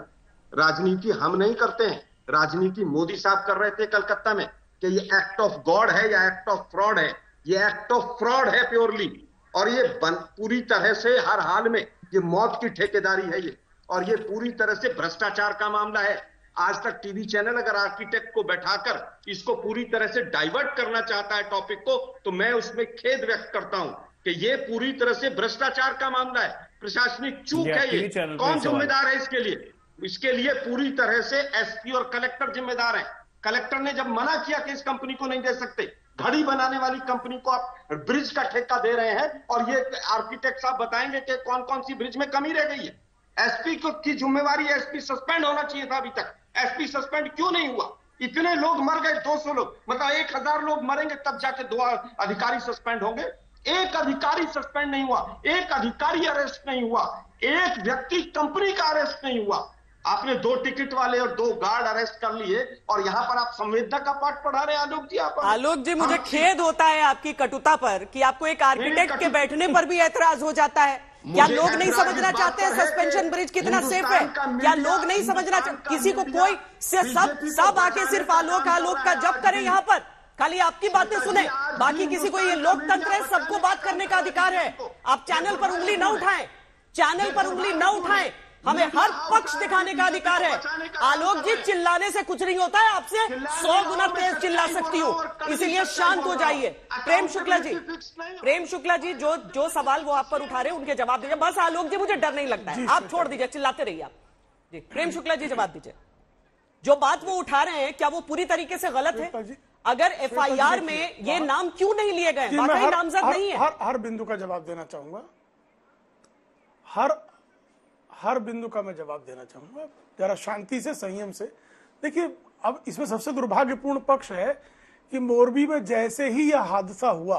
राजनीति हम नहीं करते हैं, राजनीति मोदी साहब कर रहे थे कलकत्ता में कि ये एक्ट ऑफ गॉड है या एक्ट ऑफ फ्रॉड है। ये एक्ट ऑफ फ्रॉड है प्योरली, और ये पूरी तरह से हर हाल में ये मौत की ठेकेदारी है ये, और ये पूरी तरह से भ्रष्टाचार का मामला है। आज तक टीवी चैनल अगर आर्किटेक्ट को बैठाकर इसको पूरी तरह से डाइवर्ट करना चाहता है टॉपिक को, तो मैं उसमें खेद व्यक्त करता हूं कि ये पूरी तरह से भ्रष्टाचार का मामला है, प्रशासनिक चूक है ये। कौन जिम्मेदार है इसके लिए? इसके लिए पूरी तरह से एसपी और कलेक्टर जिम्मेदार हैं। कलेक्टर ने जब मना किया कि इस कंपनी को नहीं दे सकते, घड़ी बनाने वाली कंपनी को आप ब्रिज का ठेका दे रहे हैं, और ये आर्किटेक्ट साहब बताएंगे कि कौन कौन सी ब्रिज में कमी रह गई है। एसपी को की जिम्मेवारी, एसपी सस्पेंड होना चाहिए था, अभी तक एसपी सस्पेंड क्यों नहीं हुआ? इतने लोग मर गए, दो सौ लोग, मतलब एक हजार लोग मरेंगे तब जाके दो अधिकारी सस्पेंड होंगे। एक अधिकारी सस्पेंड नहीं हुआ, एक अधिकारी अरेस्ट नहीं हुआ, एक व्यक्ति कंपनी का अरेस्ट नहीं हुआ। आपने दो टिकट वाले और दो गार्ड अरेस्ट कर लिए, और यहाँ पर आप संवेदना का पाठ पढ़ा रहे हैं आलोक जी। आप आलोक जी, मुझे खेद होता है आपकी कटुता पर कि आपको एक आर्किटेक्ट के बैठने पर भी ऐतराज हो जाता है। क्या लोग नहीं समझना चाहते हैं सस्पेंशन ब्रिज कितना सेफ है? क्या लोग नहीं समझना चाहते? किसी को कोई सब सब आके सिर्फ आलोक आलोक का जप करें यहाँ पर, खाली आपकी बातें सुने, बाकी किसी को, ये लोकतंत्र है, सबको बात करने का अधिकार है। आप चैनल पर उंगली न उठाएं, चैनल पर उंगली न उठाएं, हमें हर पक्ष दिखाने का अधिकार है। आलोक जी, चिल्लाने से कुछ नहीं होता है, आपसे सौ गुना तेज चिल्ला सकती हूँ, इसीलिए शांत हो जाइए। प्रेम शुक्ला जी, प्रेम शुक्ला जी, जो जो सवाल वो आप पर उठा रहे हैं उनके जवाब दीजिए। बस आलोक जी, मुझे डर नहीं लगता है, आप छोड़ दीजिए, चिल्लाते रहिए आप जी। प्रेम शुक्ला जी जवाब दीजिए, जो बात वो उठा रहे हैं क्या वो पूरी तरीके से गलत है? अगर एफ आई आर में ये नाम क्यों नहीं लिए गए? वाकई नामजद नहीं है। हर हर बिंदु का जवाब देना चाहूंगा, हर हर बिंदु का मैं जवाब देना चाहूंगा, जरा शांति से, संयम से। देखिए, अब इसमें सबसे दुर्भाग्यपूर्ण पक्ष है कि मोरबी में जैसे ही यह हादसा हुआ,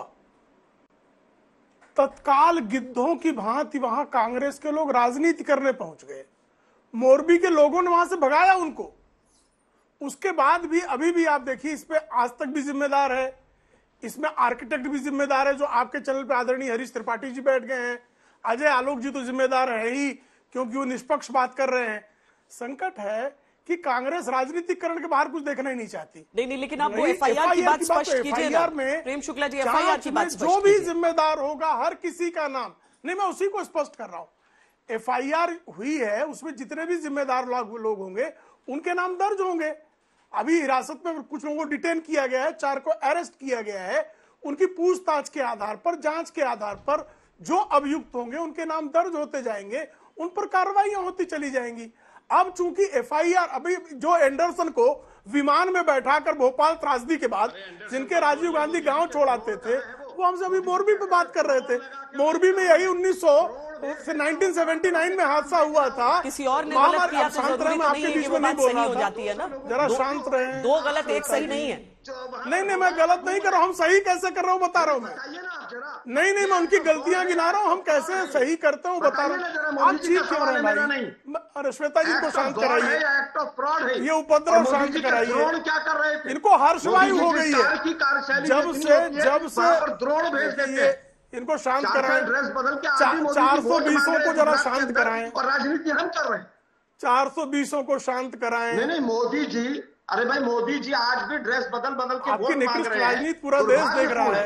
तत्काल गिद्धों की भांति वहां कांग्रेस के लोग राजनीति करने पहुंच गए। मोरबी के लोगों ने वहां से भगाया उनको। उसके बाद भी, अभी भी आप देखिए, इस पे आज तक भी जिम्मेदार है, इसमें आर्किटेक्ट भी जिम्मेदार है, जो आपके चैनल पे आदरणीय हरीश त्रिपाठी जी बैठ गए हैं। अजय आलोक जी तो जिम्मेदार है ही, क्योंकि वो निष्पक्ष बात कर रहे हैं। संकट है कि कांग्रेस राजनीतिकरण के बाहर कुछ देखना ही नहीं चाहती। नहीं नहीं, लेकिन आप वो एफ आई आर की बात स्पष्ट कीजिए ना। Prem Shukla ji, F I R की बात स्पष्ट कीजिए। जो भी जिम्मेदार होगा, हर किसी का नाम नहीं, मैं उसी को स्पष्ट कर रहा हूं। एफ आई आर हुई है, उसमें जितने भी जिम्मेदार लोग होंगे उनके नाम दर्ज होंगे। अभी हिरासत में कुछ लोगों को डिटेन किया गया है, चार को अरेस्ट किया गया है। उनकी पूछताछ के आधार पर, जांच के आधार पर जो अभियुक्त होंगे उनके नाम दर्ज होते जाएंगे, उन पर कार्रवाइयां होती चली जाएंगी। अब चूंकि एफ आई आर, अभी जो एंडरसन को विमान में बैठाकर भोपाल त्रासदी के बाद जिनके राजीव गांधी गांव छोड़ाते थे, वो हमसे अभी मोरबी पे बात कर रहे थे। मोरबी में यही उन्नीस सौ नाइनटीन सेवेंटी नाइन में हादसा हुआ था। किसी और ने गलत किया तो शांत रहे, मैं आपके बीच में नहीं बोल रहा हो जाती है ना, जरा शांत रहे। दो गलत एक सही नहीं है। नहीं नहीं, मैं गलत नहीं कर रहा हूँ, हम सही कैसे कर रहा हूँ बता रहा हूँ मैं। नहीं नहीं, मैं उनकी गलतियां गिना रहा हूँ, हम कैसे सही करते हैं बता रहा हूँ। आप चीख क्यों रहे हैं भाई? अरे श्वेता जी, इनको शांत कराइए, ये उपद्रव शांत कराइए। क्या कर रहे थे? इनको हर्षवायु हो गई है जब से जब से द्रोण भेज देते। इनको शांत कराएं, ड्रेस बदल के चार सौ बीसों को जरा शांत कराएं, और राजनीति हम कर रहे हैं। चार सौ बीसों को शांत कराएं। नहीं नहीं, मोदी जी, अरे भाई मोदी जी आज भी ड्रेस बदल बदल के आपकी निकृष्ट राजनीति पूरा देश देख रहा है।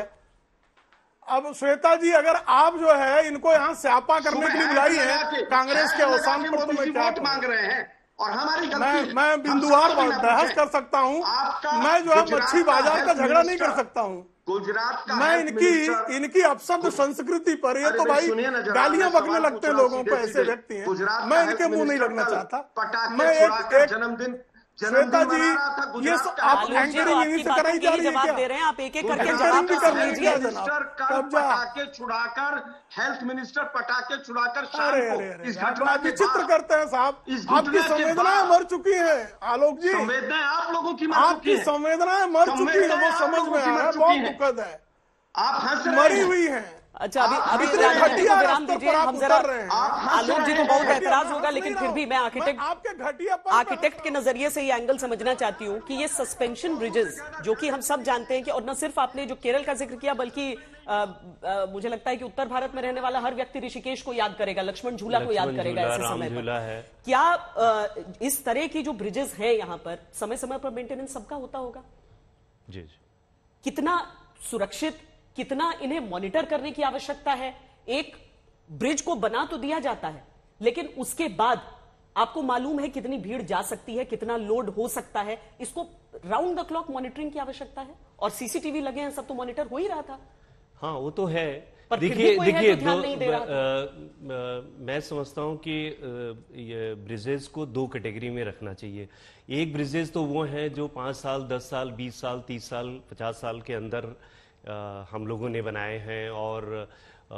अब श्वेता जी, अगर आप जो है इनको यहाँ स्यापा करने के लिए बुलाई है कांग्रेस के अवसान पर, तो मैं क्या मांग रहे हैं? और हमारी मैं मैं बिंदुवार बहस कर सकता हूँ, मैं जो है मच्छी बाजार का झगड़ा नहीं कर सकता हूँ। गुजरात का मैं इनकी इनकी अपशब्द संस्कृति पर, ये तो भाई गालियां बकने लगते हैं लोगों को, ऐसे व्यक्ति हैं। मैं इनके मुंह नहीं लगना चाहता। मैं एक एक जन्मदिन श्वेता जी, ये आप एंकरिंग इन्हीं से कराई जा रही है क्या? दे रहे हैं आप, एक एक करके जवाब भी कर लीजिए। पटाखे छुड़ाकर, हेल्थ मिनिस्टर पटाखे छुड़ाकर इस घटना की चित्र करते हैं साहब। आपकी संवेदनाएं मर चुकी हैं आलोक जी, संवेदनाएं आप लोगों की आपकी संवेदनाएं मर चुकी है, वो समझ में आ रहा है, बहुत दुखद है। आप हंस मरी हुई है। अच्छा, अभी अभी राजनीति को विराम दीजिए, हम जरा आलोक जी को बहुत ऐतराज होगा, लेकिन फिर भी मैं आर्किटेक्ट आपके घटिया आर्किटेक्ट के नजरिए से ये एंगल समझना चाहती हूँ कि ये सस्पेंशन ब्रिजेस, जो कि हम सब जानते हैं कि, और न सिर्फ आपने जो केरल का जिक्र किया, बल्कि आ, आ, मुझे लगता है कि उत्तर भारत में रहने वाला हर व्यक्ति ऋषिकेश को याद करेगा, लक्ष्मण झूला को याद करेगा ऐसे समय पर। क्या आ, इस तरह की जो ब्रिजेस हैं यहाँ पर समय समय पर मेंटेनेंस सबका होता होगा? जी जी। कितना सुरक्षित, कितना इन्हें मॉनिटर करने की आवश्यकता है? एक ब्रिज को बना तो दिया जाता है, लेकिन उसके बाद आपको मालूम है कितनी भीड़ जा सकती है, कितना लोड हो सकता है, इसको राउंड द क्लॉक मॉनिटरिंग की आवश्यकता है। और सीसीटीवी लगे हैं, सब तो मॉनिटर हो ही रहा था। हाँ, वो तो है। पर देखिए देखिए तो ध्यान नहीं दे रहा था। मैं समझता हूं कि ये ब्रिजेस को दो कैटेगरी में रखना चाहिए। एक ब्रिजेस तो वो हैं जो पांच साल, दस साल, बीस साल, तीस साल, पचास साल के अंदर आ, हम लोगों ने बनाए हैं और आ,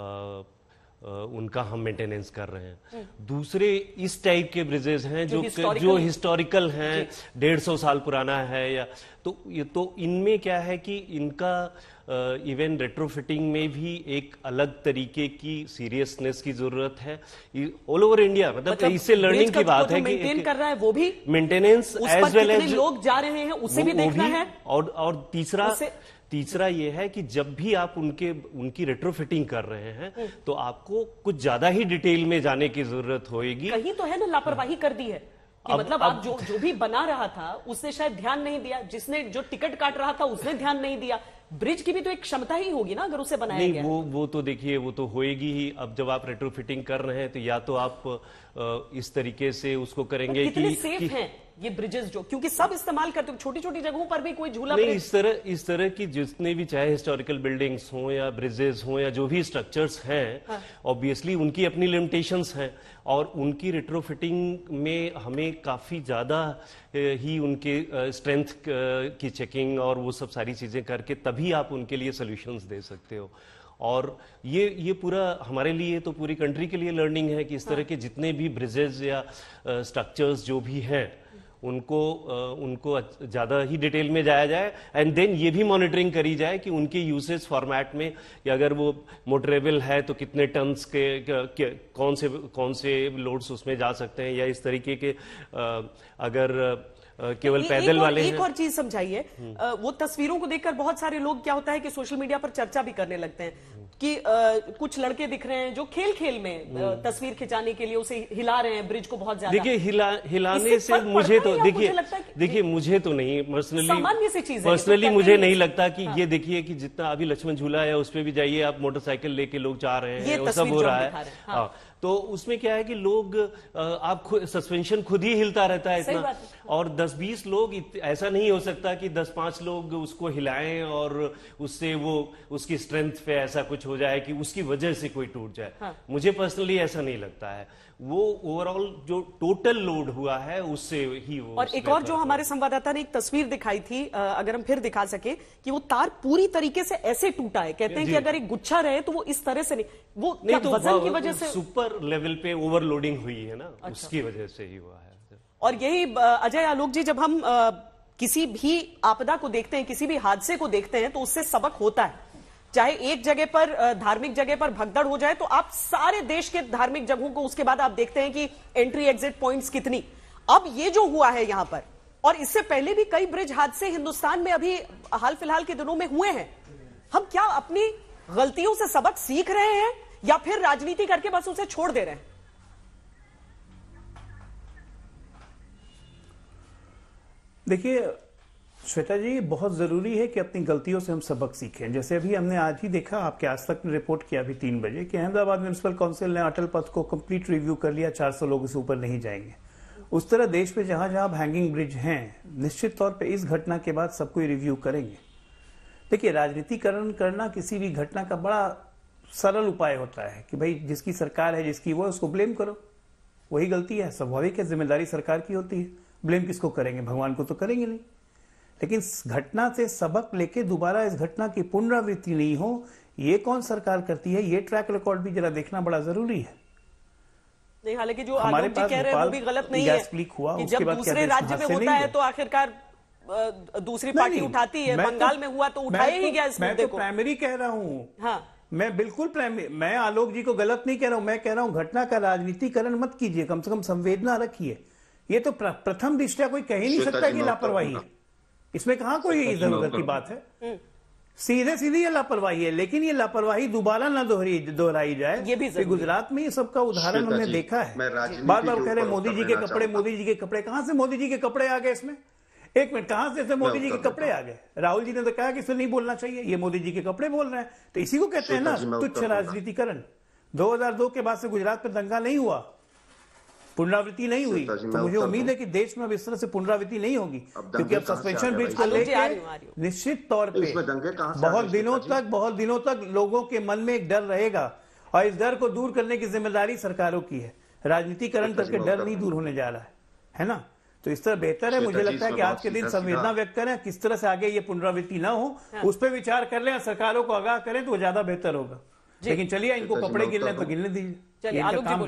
आ, उनका हम मेंटेनेंस कर रहे हैं। दूसरे इस टाइप के ब्रिजेस हैं जो जो हिस्टोरिकल हैं, डेढ़ सौ साल पुराना है, या तो ये तो इनमें क्या है कि इनका इवन रेट्रोफिटिंग में भी एक अलग तरीके की सीरियसनेस की जरूरत है ऑल ओवर इंडिया। मतलब इससे लर्निंग की बात है कि मेंटेन कर रहा है वो भी मेंटेनेंस एज वेल एज लोग जा रहे हैं उसे भी देखना है। और और तीसरा तीसरा ये है कि जब भी आप उनके उनकी रेट्रोफिटिंग कर रहे हैं तो आपको कुछ ज्यादा ही डिटेल में जाने की जरूरत होगी। कहीं तो है ना लापरवाही कर दी है कि अब, मतलब अब, आप जो जो भी बना रहा था उसने शायद ध्यान नहीं दिया, जिसने जो टिकट काट रहा था उसने ध्यान नहीं दिया। ब्रिज की भी तो एक क्षमता ही होगी ना अगर उसे बनाया नहीं, गया। वो वो तो देखिए वो तो होएगी ही। अब जब आप रेट्रोफिटिंग कर रहे हैं तो या तो आप इस तरीके से उसको करेंगे कि कितने सेफ कि, हैं ये ब्रिजेस, जो क्योंकि सब इस्तेमाल करते हैं, छोटी छोटी जगहों पर भी कोई झूला नहीं। इस तरह इस तरह की जितने भी चाहे हिस्टोरिकल बिल्डिंग्स हों या ब्रिजेस हों या जो भी स्ट्रक्चर्स हैं, ऑब्वियसली हाँ। उनकी अपनी लिमिटेशंस हैं और उनकी रेट्रोफिटिंग में हमें काफी ज्यादा ही उनके स्ट्रेंथ की चेकिंग और वो सब सारी चीजें करके तभी आप उनके लिए सोल्यूशंस दे सकते हो। और ये ये पूरा हमारे लिए तो पूरी कंट्री के लिए लर्निंग है कि इस तरह के जितने भी ब्रिजेस या स्ट्रक्चर्स जो भी हैं उनको उनको ज्यादा ही डिटेल में जाया जाए एंड देन ये भी मॉनिटरिंग करी जाए कि उनके यूसेज फॉर्मेट में कि अगर वो मोटरेबल है तो कितने टन्स के, के, के कौन से कौन से लोड्स उसमें जा सकते हैं, या इस तरीके के अगर केवल पैदल एक वाले एक हैं। और चीज समझाइए, वो तस्वीरों को देखकर बहुत सारे लोग क्या होता है कि सोशल मीडिया पर चर्चा भी करने लगते हैं कि आ, कुछ लड़के दिख रहे हैं जो खेल खेल में आ, तस्वीर खिंचाने के लिए उसे हिला रहे हैं ब्रिज को बहुत ज्यादा। देखिए हिला हिलाने से मुझे तो देखिए देखिए मुझे तो नहीं पर्सनली सामान्य सी चीज पर्सनली मुझे नहीं लगता कि ये देखिए कि जितना अभी लक्ष्मण झूला है उस पर भी जाइए आप, मोटरसाइकिल लेके लोग जा रहे हैं, वो सब हो रहा है। तो उसमें क्या है कि लोग आप खुद सस्पेंशन खुद ही हिलता रहता है इतना, और दस बीस लोग ऐसा नहीं हो सकता कि दस पांच लोग उसको हिलाएं और उससे वो उसकी स्ट्रेंथ पे ऐसा कुछ हो जाए कि उसकी वजह से कोई टूट जाए। हाँ। मुझे पर्सनली ऐसा नहीं लगता है। वो ओवरऑल जो टोटल लोड हुआ है उससे ही वो। और एक और जो हमारे संवाददाता ने एक तस्वीर दिखाई थी, अगर हम फिर दिखा सके, कि वो तार पूरी तरीके से ऐसे टूटा है, कहते हैं कि अगर एक गुच्छा रहे तो वो इस तरह से नहीं, वो नहीं तो वजन की वजह से सुपर लेवल पे ओवरलोडिंग हुई है ना। अच्छा। उसकी वजह से ही हुआ है। और यही अजय आलोक जी, जब हम किसी भी आपदा को देखते हैं, किसी भी हादसे को देखते हैं, तो उससे सबक होता है। चाहे एक जगह पर धार्मिक जगह पर भगदड़ हो जाए तो आप सारे देश के धार्मिक जगहों को उसके बाद आप देखते हैं कि एंट्री एग्जिट पॉइंट्स कितनी। अब ये जो हुआ है यहां पर, और इससे पहले भी कई ब्रिज हादसे हिंदुस्तान में अभी हाल फिलहाल के दिनों में हुए हैं, हम क्या अपनी गलतियों से सबक सीख रहे हैं या फिर राजनीति करके बस उसे छोड़ दे रहे हैं? देखिए श्वेता जी, बहुत जरूरी है कि अपनी गलतियों से हम सबक सीखें। जैसे अभी हमने आज ही देखा, आपके आज तक ने रिपोर्ट किया अभी तीन बजे कि अहमदाबाद म्युनिसिपल काउंसिल ने अटल पथ को कंप्लीट रिव्यू कर लिया, चार सौ लोग इससे ऊपर नहीं जाएंगे। उस तरह देश में जहां जहां हैंगिंग ब्रिज हैं, निश्चित तौर पे इस घटना के बाद सब कोई रिव्यू करेंगे। देखिए, राजनीतिकरण करना किसी भी घटना का बड़ा सरल उपाय होता है कि भाई जिसकी सरकार है, जिसकी वो, उसको ब्लेम करो, वही गलती है, स्वाभाविक है, जिम्मेदारी सरकार की होती है, ब्लेम किसको करेंगे, भगवान को तो करेंगे नहीं। लेकिन घटना से सबक लेके दोबारा इस घटना की पुनरावृत्ति नहीं हो, ये कौन सरकार करती है, ये ट्रैक रिकॉर्ड भी जरा देखना बड़ा जरूरी है। नहीं, हालांकि जो आलोक जी कह रहे हैं वो भी गलत नहीं है हुआ, कि जब दूसरे राज्य में होता है तो आखिरकार दूसरी पार्टी उठाती है। बंगाल में हुआ तो उठाया ही गया इस मुद्दे को। मैं तो प्राइमरी कह रहा हूँ। हाँ, मैं बिल्कुल प्रेम मैं आलोक जी को गलत नहीं कह रहा हूं, मैं कह रहा हूं घटना का राजनीतिकरण मत कीजिए, कम से कम संवेदना रखिए। ये तो प्र, प्रथम दृष्टया कोई कह ही नहीं सकता कि लापरवाही है, इसमें कहां कोई इधर उधर की बात है, सीधे सीधे ये लापरवाही है। लेकिन ये लापरवाही दोबारा ना दोहरी दोहराई जाए, ये भी गुजरात में ये सबका उदाहरण हमने देखा है। बार बार कह रहे मोदी जी के कपड़े, मोदी जी के कपड़े, कहां से मोदी जी के कपड़े आ गए इसमें? एक मिनट, कहां से मोदी जी के कपड़े आ गए? राहुल जी ने तो कहा कि इसे नहीं बोलना चाहिए, ये मोदी जी के कपड़े बोल रहे हैं, तो इसी को कहते हैं ना तुच्छ राजनीतिकरण। दो हज़ार दो के बाद से गुजरात में दंगा नहीं हुआ, पुनरावृत्ति नहीं हुई, तो मुझे उम्मीद है कि देश में अब इस तरह से पुनरावृत्ति नहीं होगी, क्योंकि अब सस्पेंशन ब्रिज को लेकर निश्चित तौर पे बहुत दिनों तक बहुत दिनों तक लोगों के मन में एक डर रहेगा, और इस डर को दूर करने की जिम्मेदारी सरकारों की है। राजनीतिकरण करके डर नहीं दूर होने जा रहा है, है ना? तो इस तरह बेहतर है, मुझे लगता है कि आज के दिन संवेदना व्यक्त करें, किस तरह से आगे ये पुनरावृत्ति ना हो, उस पर विचार कर लें, सरकारों को आगाह करें तो वो ज्यादा बेहतर होगा। लेकिन चलिए, इनको कपड़े गिरने तो गिरने दीजिए।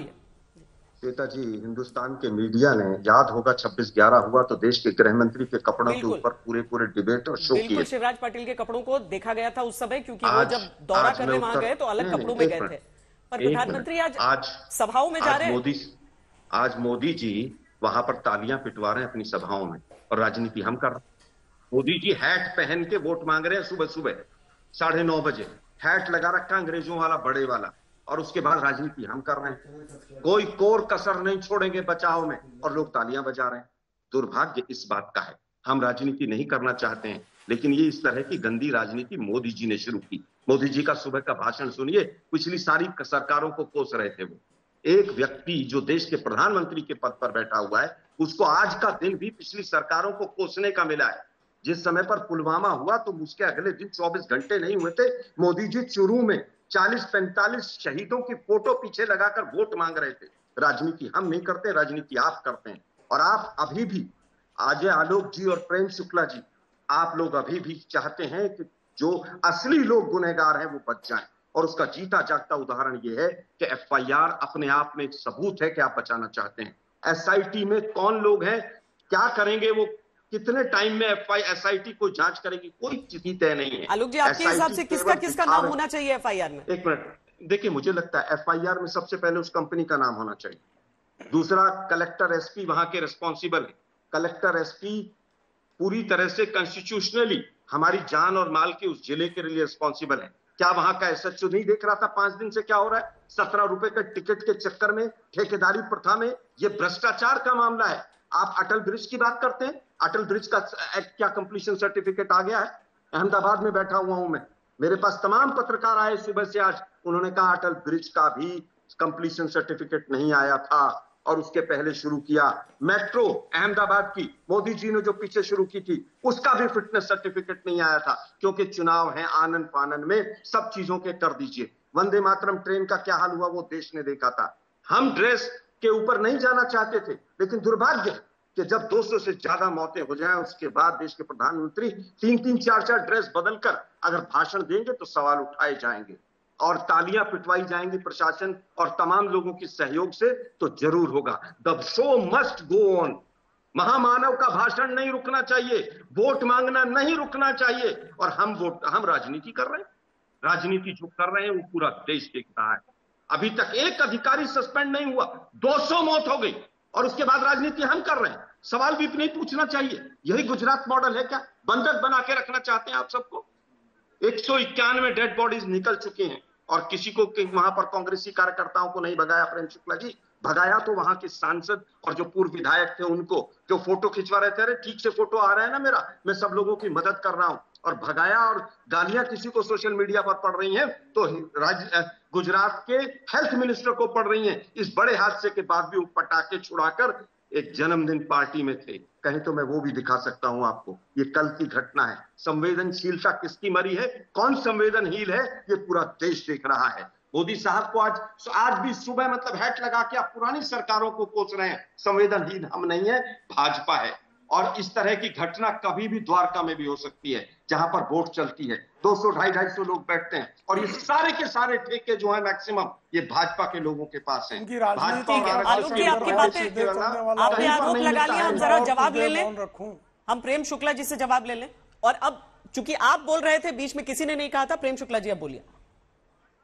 श्वेता जी, हिंदुस्तान के मीडिया ने, याद होगा छब्बीस ग्यारह हुआ तो देश के गृह मंत्री के कपड़ों के ऊपर पूरे पूरे डिबेट और शो किए। शिवराज पाटिल के कपड़ों को देखा गया था उस समय, क्योंकि वो जब दौरा करने वहां गए तो अलग कपड़ों में गए थे, पर प्रधानमंत्री आज आज सभाओं में जा रहे हैं। मोदी आज मोदी जी वहां पर तालियां पिटवा रहे हैं अपनी सभाओं में, और राजनीति हम कर रहे हैं। मोदी जी हैट पहन के वोट मांग रहे हैं सुबह सुबह साढ़े नौ बजे, हैट लगा रखा अंग्रेजों वाला बड़े वाला, और उसके बाद राजनीति हम कर रहे हैं। कोई कोर कसर नहीं छोड़ेंगे बचाव में, और लोग तालियां बजा रहे हैं। दुर्भाग्य इस बात का है। हम राजनीति नहीं करना चाहते हैं, लेकिन ये इस तरह की गंदी राजनीति मोदी जी ने शुरू की। मोदी जी का सुबह का भाषण सुनिए, पिछली सारी सरकारों को कोस रहे थे वो। एक व्यक्ति जो देश के प्रधानमंत्री के पद पर बैठा हुआ है, उसको आज का दिन भी पिछली सरकारों को कोसने का मिला है। जिस समय पर पुलवामा हुआ तो उसके अगले दिन चौबीस घंटे नहीं हुए थे, मोदी जी चुरू में चालीस पैंतालीस शहीदों की फोटो पीछे लगाकर वोट मांग रहे थे। राजनीति हम नहीं करते, राजनीति आप करते हैं। और आप अभी भी, अजय आलोक जी और प्रेम शुक्ला जी, आप लोग अभी भी चाहते हैं कि जो असली लोग गुनहगार हैं वो बच जाएं, और उसका जीता जागता उदाहरण ये है कि एफ आई आर अपने आप में एक सबूत है कि आप बचाना चाहते हैं। एस आई टी में कौन लोग हैं, क्या करेंगे, वो कितने टाइम में F I S I T को जांच करेगी, कोई चीज तय नहीं है। आलोक जी, आपके हिसाब से किसका किसका नाम होना चाहिए एफ आई आर में? एक मिनट देखिए, मुझे लगता है एफ आई आर में सबसे पहले उस कंपनी का नाम होना चाहिए। दूसरा, कलेक्टर एस पी वहां के रिस्पॉन्सिबल है। कलेक्टर एस पी पूरी तरह से कॉन्स्टिट्यूशनली हमारी जान और माल के उस जिले के लिए रिस्पॉन्सिबल है। क्या वहां का एस एच ओ नहीं देख रहा था पांच दिन से क्या हो रहा है? सत्रह रुपए के टिकट के चक्कर में, ठेकेदारी प्रथा में, ये भ्रष्टाचार का मामला है। आप अटल ब्रिज की बात करते हैं, अटल ब्रिज का क्या कंप्लीशन सर्टिफिकेट आ गया है? अहमदाबाद में बैठा हुआ हूं मैं, मेरे पास तमाम पत्रकार आए सुबह से आज, उन्होंने कहा अटल ब्रिज का भी कंप्लीशन सर्टिफिकेट नहीं आया था, और उसके पहले शुरू किया। मेट्रो अहमदाबाद की मोदी जी ने जो पीछे शुरू की थी, उसका भी फिटनेस सर्टिफिकेट नहीं आया था, क्योंकि चुनाव है, आनन फानन में सब चीजों के कर दीजिए। वंदे मातरम ट्रेन का क्या हाल हुआ वो देश ने देखा था। हम ड्रेस के ऊपर नहीं जाना चाहते थे, लेकिन दुर्भाग्य कि जब दो सौ से ज्यादा मौतें हो जाएं, उसके बाद देश के प्रधानमंत्री तीन तीन चार चार ड्रेस बदलकर अगर भाषण देंगे तो सवाल उठाए जाएंगे और तालियां पिटवाई जाएंगी प्रशासन और तमाम लोगों के सहयोग से, तो जरूर होगा। The show must go on. महामानव का भाषण नहीं रुकना चाहिए, वोट मांगना नहीं रुकना चाहिए, और हम वोट हम राजनीति कर रहे हैं। राजनीति जो कर रहे हैं वो पूरा देश देख रहा है। अभी तक एक अधिकारी सस्पेंड नहीं हुआ, दो सौ मौत हो गई, और उसके बाद राजनीति हम कर रहे हैं। सवाल भी नहीं पूछना चाहिए। यही गुजरात मॉडल है क्या? बंधक बना के रखना चाहते हैं आप सबको? एक सौ इक्यानवे डेड बॉडीज निकल चुकी हैं, और किसी को वहां पर कांग्रेसी कार्यकर्ताओं को नहीं भगाया प्रेम शुक्ला जी, भगाया तो वहां के सांसद और जो पूर्व विधायक थे उनको, जो फोटो खिंचवा रहे थे, अरे ठीक से फोटो आ रहा है ना मेरा, मैं सब लोगों की मदद कर रहा हूं, और भगाया। और गालियां किसी को सोशल मीडिया पर पड़ रही हैं तो राज्य गुजरात के हेल्थ मिनिस्टर को पड़ रही हैं। इस बड़े हादसे के बाद भी वो पटाखे छुड़ाकर एक जन्मदिन पार्टी में थे। कहीं तो मैं वो भी दिखा सकता हूं आपको। ये कल की घटना है। संवेदनशीलता किसकी मरी है, कौन संवेदनहीन है, ये पूरा देश देख रहा है। मोदी साहब को आज आज भी सुबह मतलब हैट लगा के आप पुरानी सरकारों को कोस रहे हैं। संवेदनहीन हम नहीं है, भाजपा है। और इस तरह की घटना कभी भी द्वारका में भी हो सकती है, जहां पर वोट चलती है, दो सौ ढाई ढाई सौ लोग बैठते हैं, और ये सारे के सारे ठेके जो है मैक्सिमम ये भाजपा के लोगों के पास हैं। भाजपा और आलोक जी, आपकी बातें आपने आरोप लगा लिया, हम जरा जवाब ले लें। हम प्रेम शुक्ला जी से जवाब ले लें। और अब चूंकि आप बोल रहे थे, बीच में किसी ने नहीं कहा था, प्रेम शुक्ला जी अब बोलिए।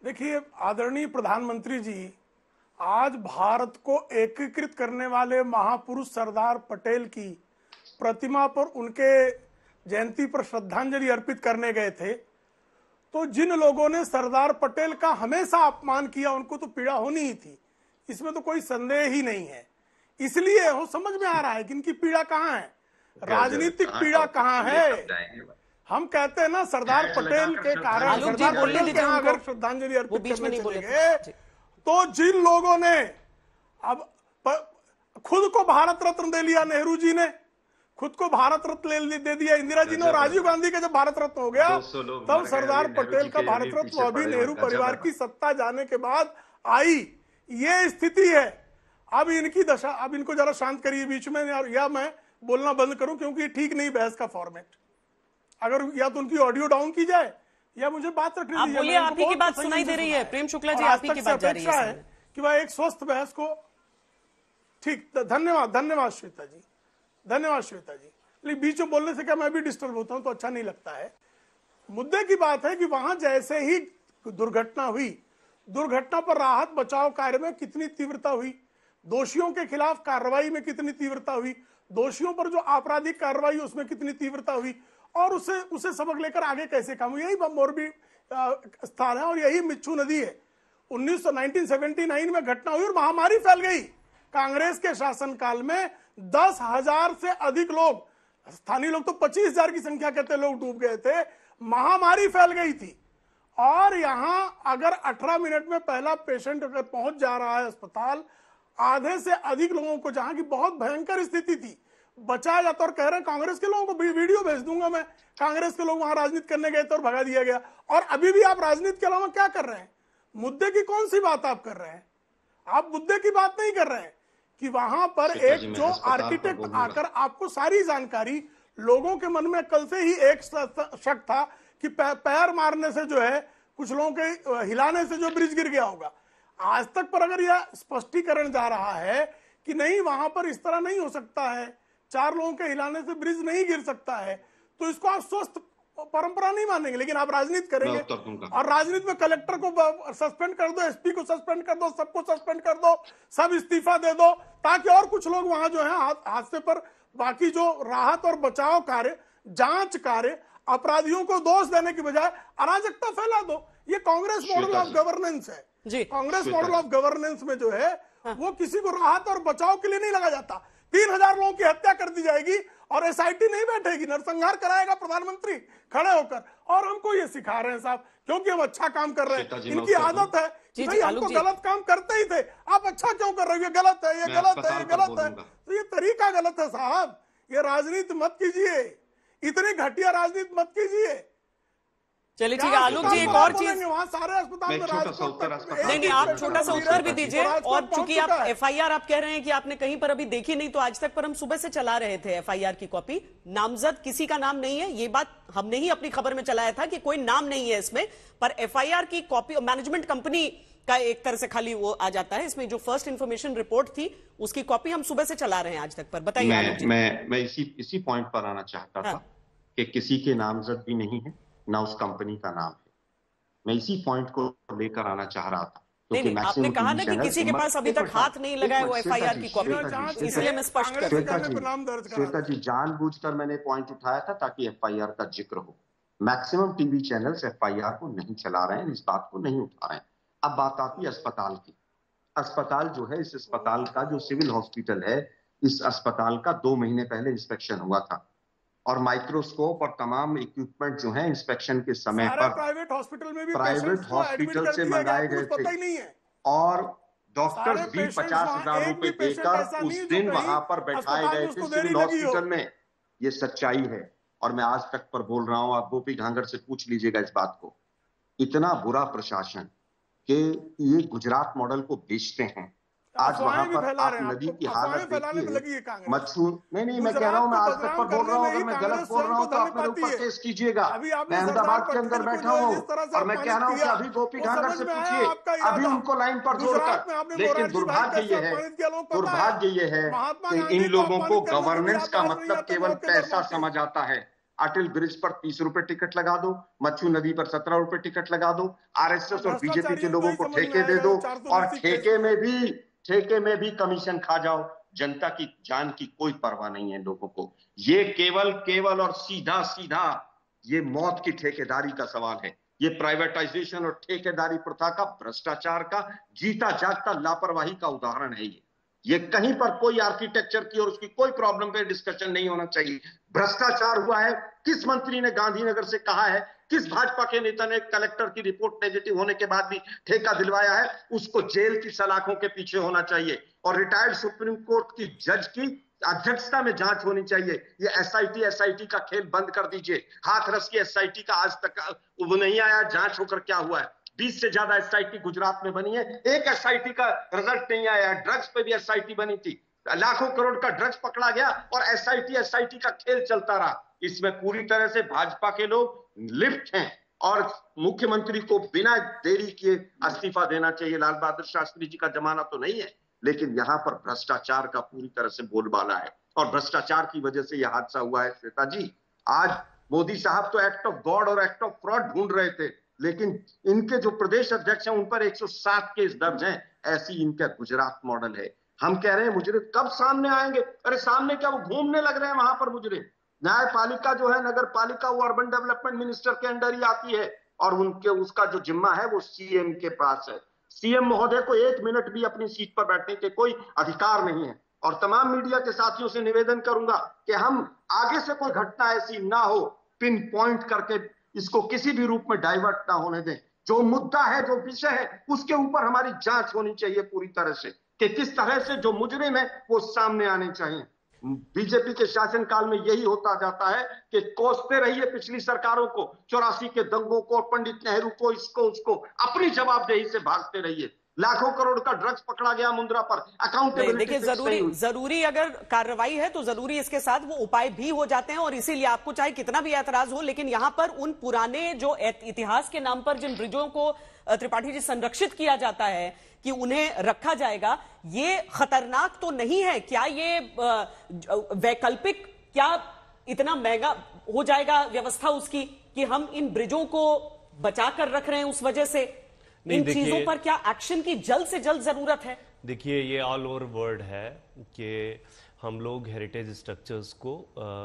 देखिए आदरणीय प्रधानमंत्री जी, आज भारत को एकीकृत करने वाले महापुरुष सरदार पटेल की प्रतिमा पर उनके जयंती पर श्रद्धांजलि अर्पित करने गए थे, तो जिन लोगों ने सरदार पटेल का हमेशा अपमान किया उनको तो पीड़ा होनी ही थी, इसमें तो कोई संदेह ही नहीं है। इसलिए वो समझ में आ रहा है कि इनकी पीड़ा कहाँ है, राजनीतिक पीड़ा कहाँ है। हम कहते हैं ना सरदार पटेल के कारण सरदार पटेल के यहाँ अगर श्रद्धांजलि अर्पित करने चले गए, तो जिन लोगों ने अब खुद को भारत रत्न दे लिया, नेहरू जी ने खुद को भारत रत्न दे दिया, इंदिरा जी ने, और राजीव गांधी का जब भारत रत्न हो गया तब सरदार पटेल का भारत रत्न अभी नेहरू परिवार की सत्ता जाने के बाद आई। ये स्थिति है। अब इनकी दशा, अब इनको जरा शांत करिए बीच में, या मैं बोलना बंद करूं क्योंकि ठीक नहीं बहस का फॉर्मेट। अगर या तो उनकी ऑडियो डाउन की जाए या मुझे बात रखने दीजिए। बोलिए, आप ही की बात सुनाई दे रही है। प्रेम शुक्ला जी, आप ही की बात जा रही है कि वह एक स्वस्थ बहस को। ठीक, धन्यवाद धन्यवाद श्वेता जी, धन्यवाद श्वेता जी। लेकिन बीच में बोलने से क्या मैं भी डिस्टर्ब होता हूं तो अच्छा नहीं लगता है। मुद्दे की बात है कि वहां जैसे ही दुर्घटना हुई, दुर्घटना पर राहत बचाव कार्य में कितनी तीव्रता हुई, दोषियों के खिलाफ कार्रवाई में कितनी तीव्रता हुई, दोषियों पर जो आपराधिक कार्रवाई उसमें कितनी तीव्रता हुई, और उसे उसे सबक लेकर आगे कैसे काम। यही मोरबी स्थान है और यही मिच्छु नदी है। उन्नीस सौ नाइनटीन सेवेंटी नाइन में घटना हुई और महामारी फैल गई। कांग्रेस के शासनकाल में दस हजार से अधिक लोग, स्थानीय लोग तो पच्चीस हजार की संख्या कहते लोग डूब गए थे। महामारी फैल गई थी और यहां अगर अठारह मिनट में पहला पेशेंट अगर पहुंच जा रहा है अस्पताल, आधे से अधिक लोगों को, जहां की बहुत भयंकर स्थिति थी, बचाया जाता। और कह रहे हैं कांग्रेस के लोगों को वीडियो भेज दूंगा मैं, कांग्रेस के लोग वहां राजनीति करने गए थे और भगा दिया गया। और अभी भी आप राजनीति के अलावा क्या कर रहे हैं? मुद्दे की कौन सी बात आप कर रहे हैं? आप मुद्दे की बात नहीं कर रहे हैं कि वहां पर एक जो आर्किटेक्ट आकर आपको सारी जानकारी, लोगों के मन में कल से ही एक शक था कि पैर मारने से जो है, कुछ लोगों के हिलाने से जो ब्रिज गिर गया होगा। आज तक पर अगर यह स्पष्टीकरण जा रहा है कि नहीं, वहां पर इस तरह नहीं हो सकता है, चार लोगों के हिलाने से ब्रिज नहीं गिर सकता है, तो इसको आप स्वस्थ परंपरा नहीं मानेंगे। लेकिन आप राजनीति करेंगे और राजनीति में कलेक्टर को सस्पेंड कर दो, एसपी को सस्पेंड कर दो, सबको सस्पेंड कर दो, सब इस्तीफा दे दो, ताकि और कुछ लोग वहां जो है हादसे पर बाकी जो राहत और बचाव कार्य, जांच कार्य, अपराधियों को दोष देने की बजाय अराजकता फैला दो। ये कांग्रेस मॉडल ऑफ गवर्नेंस है जी। कांग्रेस मॉडल ऑफ गवर्नेंस में जो है हाँ। वो किसी को राहत और बचाव के लिए नहीं लगा जाता। तीन हजार लोगों की हत्या कर दी जाएगी और एसआईटी नहीं बैठेगी, नरसंहार कराएगा प्रधानमंत्री खड़े होकर, और हमको ये सिखा रहे हैं साहब, क्योंकि हम अच्छा काम कर रहे हैं। इनकी आदत है कि भाई हम तो गलत काम करते ही थे, आप अच्छा क्यों कर रहे हो? ये गलत है, ये गलत है, ये गलत है। तो ये तरीका गलत है साहब। ये राजनीति मत कीजिए, इतनी घटिया राजनीति मत कीजिए। चलिए ठीक है आलोक जी, एक और चीज, वहाँ सारे अस्पताल में नहीं नहीं आप छोटा सा उत्तर भी दीजिए। और चूंकि आप एफआईआर आप कह रहे हैं कि आपने कहीं पर अभी देखी नहीं, तो आज तक पर हम सुबह से चला रहे थे एफआईआर की कॉपी, नामजद किसी का नाम नहीं है। ये बात हमने ही अपनी खबर में चलाया था कि कोई नाम नहीं है इसमें, पर एफआईआर की कॉपी मैनेजमेंट कंपनी का एक तरह से खाली वो आ जाता है इसमें। जो फर्स्ट इंफॉर्मेशन रिपोर्ट थी उसकी कॉपी हम सुबह से चला रहे हैं आज तक पर। बताइए। मैं मैं इसी इसी पॉइंट पर आना चाहता था कि किसी के नामजद भी नहीं है, ना उस कंपनी का नाम है। मैं इसी पॉइंट को लेकर आना चाह रहा था। नहीं, नहीं, आपने कहा ना कि किसी के पास अभी तक हाथ नहीं लगा है वो एफआईआर की कॉपी, इसलिए मैं स्पष्ट कर श्वेता जी, श्वेता जी जानबूझकर मैंने पॉइंट उठाया था ताकि एफआईआर का जिक्र हो। मैक्सिमम टीवी चैनल्स एफआईआर को नहीं चला रहे हैं, इस बात को नहीं उठा रहे हैं। अब बात आती है अस्पताल की। अस्पताल जो है, इस अस्पताल का जो सिविल हॉस्पिटल है, इस अस्पताल का दो महीने पहले इंस्पेक्शन हुआ था और माइक्रोस्कोप और तमाम इक्विपमेंट जो है इंस्पेक्शन के समय पर प्राइवेट हॉस्पिटल में भी प्राइवेट हॉस्पिटल से मंगाए गए थे और डॉक्टर्स भी पचास हजार रुपए देकर उस दिन वहां पर बैठाए गए थे सिविल हॉस्पिटल में। ये सच्चाई है और मैं आज तक पर बोल रहा हूं। आप गोपी घांगर से पूछ लीजिएगा इस बात को। इतना बुरा प्रशासन कि ये गुजरात मॉडल को बेचते हैं। आज वहां पर आप नदी की हालत देखिए, मच्छू नहीं नहीं मैं कह रहा हूं, मैं आज तक पर बोल रहा हूं, अगर मैं गलत बोल रहा हूं तो आप मेरे ऊपर केस कीजिएगा। मैं अहमदाबाद के अंदर बैठा हूं और मैं कह रहा हूं कि अभी गोपी घांगर से पूछिए, अभी उनको लाइन पर जोड़कर। लेकिन दुर्भाग्य ये है, दुर्भाग्य ये है कि इन लोगों को गवर्नेंस का मतलब केवल पैसा समझ आता है। अटल ब्रिज पर तीस रुपए टिकट लगा दो, मच्छू नदी पर सत्रह रुपए टिकट लगा दो, आरएसएस और बीजेपी के लोगों को ठेके दे दो और ठेके में भी ठेके में भी कमीशन खा जाओ। जनता की जान की कोई परवाह नहीं है लोगों को। ये केवल केवल और सीधा सीधा ये मौत की ठेकेदारी का सवाल है। ये प्राइवेटाइजेशन और ठेकेदारी प्रथा का, भ्रष्टाचार का जीता जागता लापरवाही का उदाहरण है। ये ये कहीं पर कोई आर्किटेक्चर की और उसकी कोई प्रॉब्लम पे डिस्कशन नहीं होना चाहिए। भ्रष्टाचार हुआ है, किस मंत्री ने गांधीनगर से कहा है, किस भाजपा के नेता ने कलेक्टर की रिपोर्ट नेगेटिव होने के बाद भी ठेका दिलवाया है, उसको जेल की सलाखों के पीछे होना चाहिए और रिटायर्ड सुप्रीम कोर्ट की जज की अध्यक्षता में जांच होनी चाहिए। ये एसआईटी एसआईटी का खेल बंद कर दीजिए। हाथरस की एसआईटी का आज तक वो नहीं आया, जांच होकर क्या हुआ है। बीस से ज्यादा एसआईटी गुजरात में बनी है, एक एसआईटी का रिजल्ट नहीं आया है। ड्रग्स पे भी एसआईटी बनी थी, लाखों करोड़ का ड्रग्स पकड़ा गया और एसआईटी एसआईटी का खेल चलता रहा। इसमें पूरी तरह से भाजपा के लोग लिप्त हैं और मुख्यमंत्री को बिना देरी किए इस्तीफा देना चाहिए। लाल बहादुर शास्त्री जी का जमाना तो नहीं है, लेकिन यहाँ पर भ्रष्टाचार का पूरी तरह से बोलबाला है और भ्रष्टाचार की वजह से यह हादसा हुआ है। श्वेता जी, आज मोदी साहब तो एक्ट ऑफ गॉड और एक्ट ऑफ फ्रॉड ढूंढ रहे थे, लेकिन इनके जो प्रदेश अध्यक्ष हैं उन पर एक सौ सात केस दर्ज हैं। ऐसी इनका गुजरात मॉडल है। हम कह रहे हैं मुजरिम कब सामने आएंगे? अरे सामने क्या, वो घूमने लग रहे हैं वहां पर मुजरिम। न्यायपालिका जो है, नगर पालिका, वो अर्बन डेवलपमेंट मिनिस्टर के अंडर ही आती है और उनके उसका जो जिम्मा है वो सीएम के पास है। सीएम महोदय को एक मिनट भी अपनी सीट पर बैठने के कोई अधिकार नहीं है। और तमाम मीडिया के साथियों से निवेदन करूंगा कि हम आगे से कोई घटना ऐसी ना हो, पिन पॉइंट करके इसको किसी भी रूप में डाइवर्ट ना होने दें। जो मुद्दा है, जो विषय है, उसके ऊपर हमारी जांच होनी चाहिए पूरी तरह से कि किस तरह से जो मुजरिम है वो सामने आने चाहिए। बीजेपी के शासनकाल में यही होता जाता है कि कोसते रहिए पिछली सरकारों को, चौरासी के दंगों को, पंडित नेहरू को, इसको उसको, अपनी जवाबदेही से भागते रहिए। लाखों करोड़ का ड्रग्स पकड़ा गया मुंद्रा पर, अकाउंटेबिलिटी। देखिए, जरूरी जरूरी अगर कार्रवाई है तो जरूरी इसके साथ वो उपाय भी हो जाते हैं और इसीलिए आपको चाहे कितना भी ऐतराज हो, लेकिन यहां पर उन पुराने जो इतिहास के नाम पर जिन ब्रिजों को त्रिपाठी जी संरक्षित किया जाता है कि उन्हें रखा जाएगा, ये खतरनाक तो नहीं है क्या? ये वैकल्पिक क्या इतना महंगा हो जाएगा व्यवस्था उसकी कि हम इन ब्रिजों को बचाकर रख रहे हैं उस वजह से? इन चीजों पर क्या एक्शन की जल्द से जल्द जरूरत है? देखिए, ये ऑल ओवर वर्ल्ड है कि हम लोग हेरिटेज स्ट्रक्चर्स को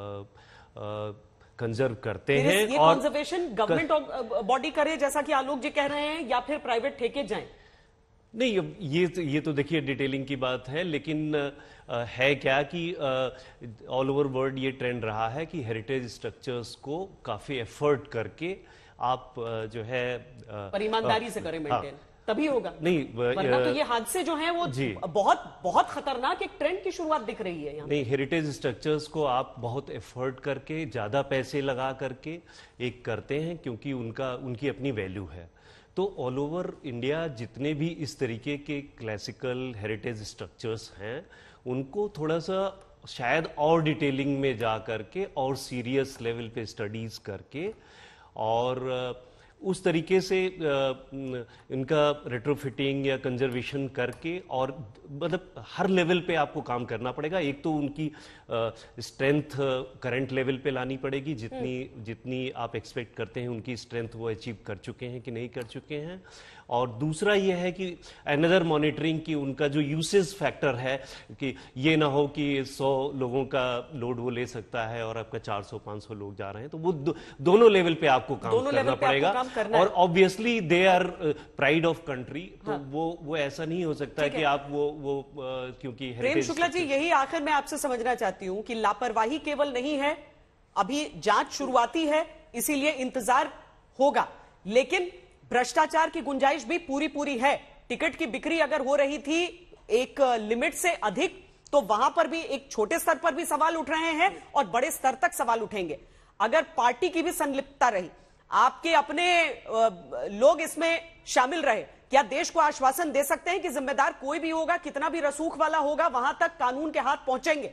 कंजर्व करते हैं ये और कंजर्वेशन गवर्नमेंट बॉडी करे जैसा कि आलोक जी कह रहे हैं, या फिर प्राइवेट ठेके जाएं? नहीं, ये ये तो देखिए डिटेलिंग की बात है, लेकिन आ, है क्या कि ऑल ओवर वर्ल्ड ये ट्रेंड रहा है कि हेरिटेज स्ट्रक्चर्स को काफी एफर्ट करके आप जो है पर ईमानदारी से करें मेंटेन, हाँ, तभी होगा। नहीं, वरना तो ये हादसे जो हैं वो बहुत बहुत खतरनाक एक ट्रेंड की शुरुआत दिख रही है यहाँ। नहीं, हेरिटेज स्ट्रक्चर्स को आप बहुत एफर्ट करके, ज्यादा पैसे लगा करके एक करते हैं क्योंकि उनका उनकी अपनी वैल्यू है। तो ऑल ओवर इंडिया जितने भी इस तरीके के क्लासिकल हेरिटेज स्ट्रक्चर्स हैं, उनको थोड़ा सा शायद और डिटेलिंग में जा करके और सीरियस लेवल पे स्टडीज करके और उस तरीके से इनका रेट्रोफिटिंग या कंजर्वेशन करके, और मतलब हर लेवल पे आपको काम करना पड़ेगा। एक तो उनकी स्ट्रेंथ करंट लेवल पे लानी पड़ेगी, जितनी जितनी आप एक्सपेक्ट करते हैं उनकी स्ट्रेंथ वो अचीव कर चुके हैं कि नहीं कर चुके हैं। और दूसरा ये है कि अनदर मॉनिटरिंग की उनका जो यूसेज फैक्टर है कि ये ना हो कि सौ लोगों का लोड वो ले सकता है और आपका चार सौ पाँच सौ लोग जा रहे हैं, तो वो दो, दोनों लेवल पे आपको काम करना पड़ेगा। और obviously they are pride of country, तो हाँ। वो वो ऐसा नहीं हो सकता है कि आप वो वो क्योंकि प्रेम शुक्ला जी, यही आखिर मैं आपसे समझना चाहती हूं कि लापरवाही केवल नहीं है, अभी जांच शुरुआती है, इसीलिए इंतजार होगा, लेकिन भ्रष्टाचार की गुंजाइश भी पूरी पूरी है। टिकट की बिक्री अगर हो रही थी एक लिमिट से अधिक, तो वहां पर भी एक छोटे स्तर पर भी सवाल उठ रहे हैं और बड़े स्तर तक सवाल उठेंगे। अगर पार्टी की भी संलिप्तता रही, आपके अपने लोग इसमें शामिल रहे, क्या देश को आश्वासन दे सकते हैं कि जिम्मेदार कोई भी होगा, कितना भी रसूख वाला होगा, वहां तक कानून के हाथ पहुंचेंगे?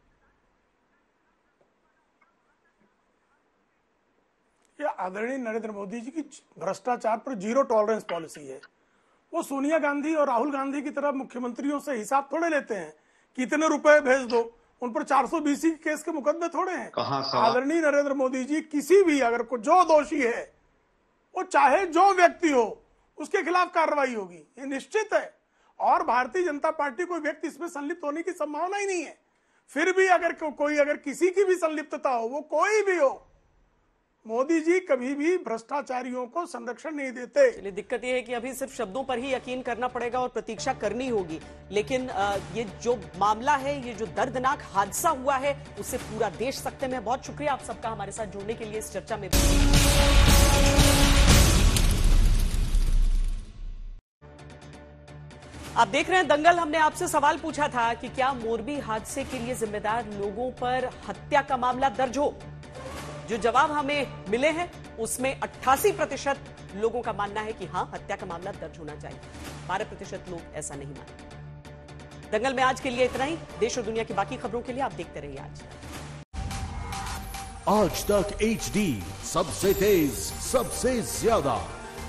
आदरणीय नरेंद्र मोदी जी की भ्रष्टाचार पर जीरो टॉलरेंस पॉलिसी है। वो सोनिया गांधी और राहुल गांधी की तरह मुख्यमंत्रियों से हिसाब थोड़े लेते हैं कि इतने रुपए भेज दो, उन पर चार सौ बीस केस के मुकदमे थोड़े हैं। कहां सवाल? आदरणीय नरेंद्र मोदी जी, किसी भी अगर को जो दोषी है वो चाहे जो व्यक्ति हो उसके खिलाफ कार्रवाई होगी, ये निश्चित है। और भारतीय जनता पार्टी कोई व्यक्ति इसमें संलिप्त होने की संभावना ही नहीं है। फिर भी अगर को, कोई अगर किसी की भी संलिप्तता हो, वो कोई भी हो, मोदी जी कभी भी भ्रष्टाचारियों को संरक्षण नहीं देते। चलिए, दिक्कत यह है कि अभी सिर्फ शब्दों पर ही यकीन करना पड़ेगा और प्रतीक्षा करनी होगी, लेकिन ये जो मामला है, ये जो दर्दनाक हादसा हुआ है, उससे पूरा देश सकते में। बहुत शुक्रिया आप सबका हमारे साथ जुड़ने के लिए इस चर्चा में। आप देख रहे हैं दंगल। हमने आपसे सवाल पूछा था कि क्या मोरबी हादसे के लिए जिम्मेदार लोगों पर हत्या का मामला दर्ज हो। जो जवाब हमें मिले हैं उसमें अट्ठासी प्रतिशत लोगों का मानना है कि हां, हत्या का मामला दर्ज होना चाहिए। बारह प्रतिशत लोग ऐसा नहीं मानते। दंगल में आज के लिए इतना ही। देश और दुनिया की बाकी खबरों के लिए आप देखते रहिए आज तक। आज तक एच डी, सबसे तेज, सबसे ज्यादा।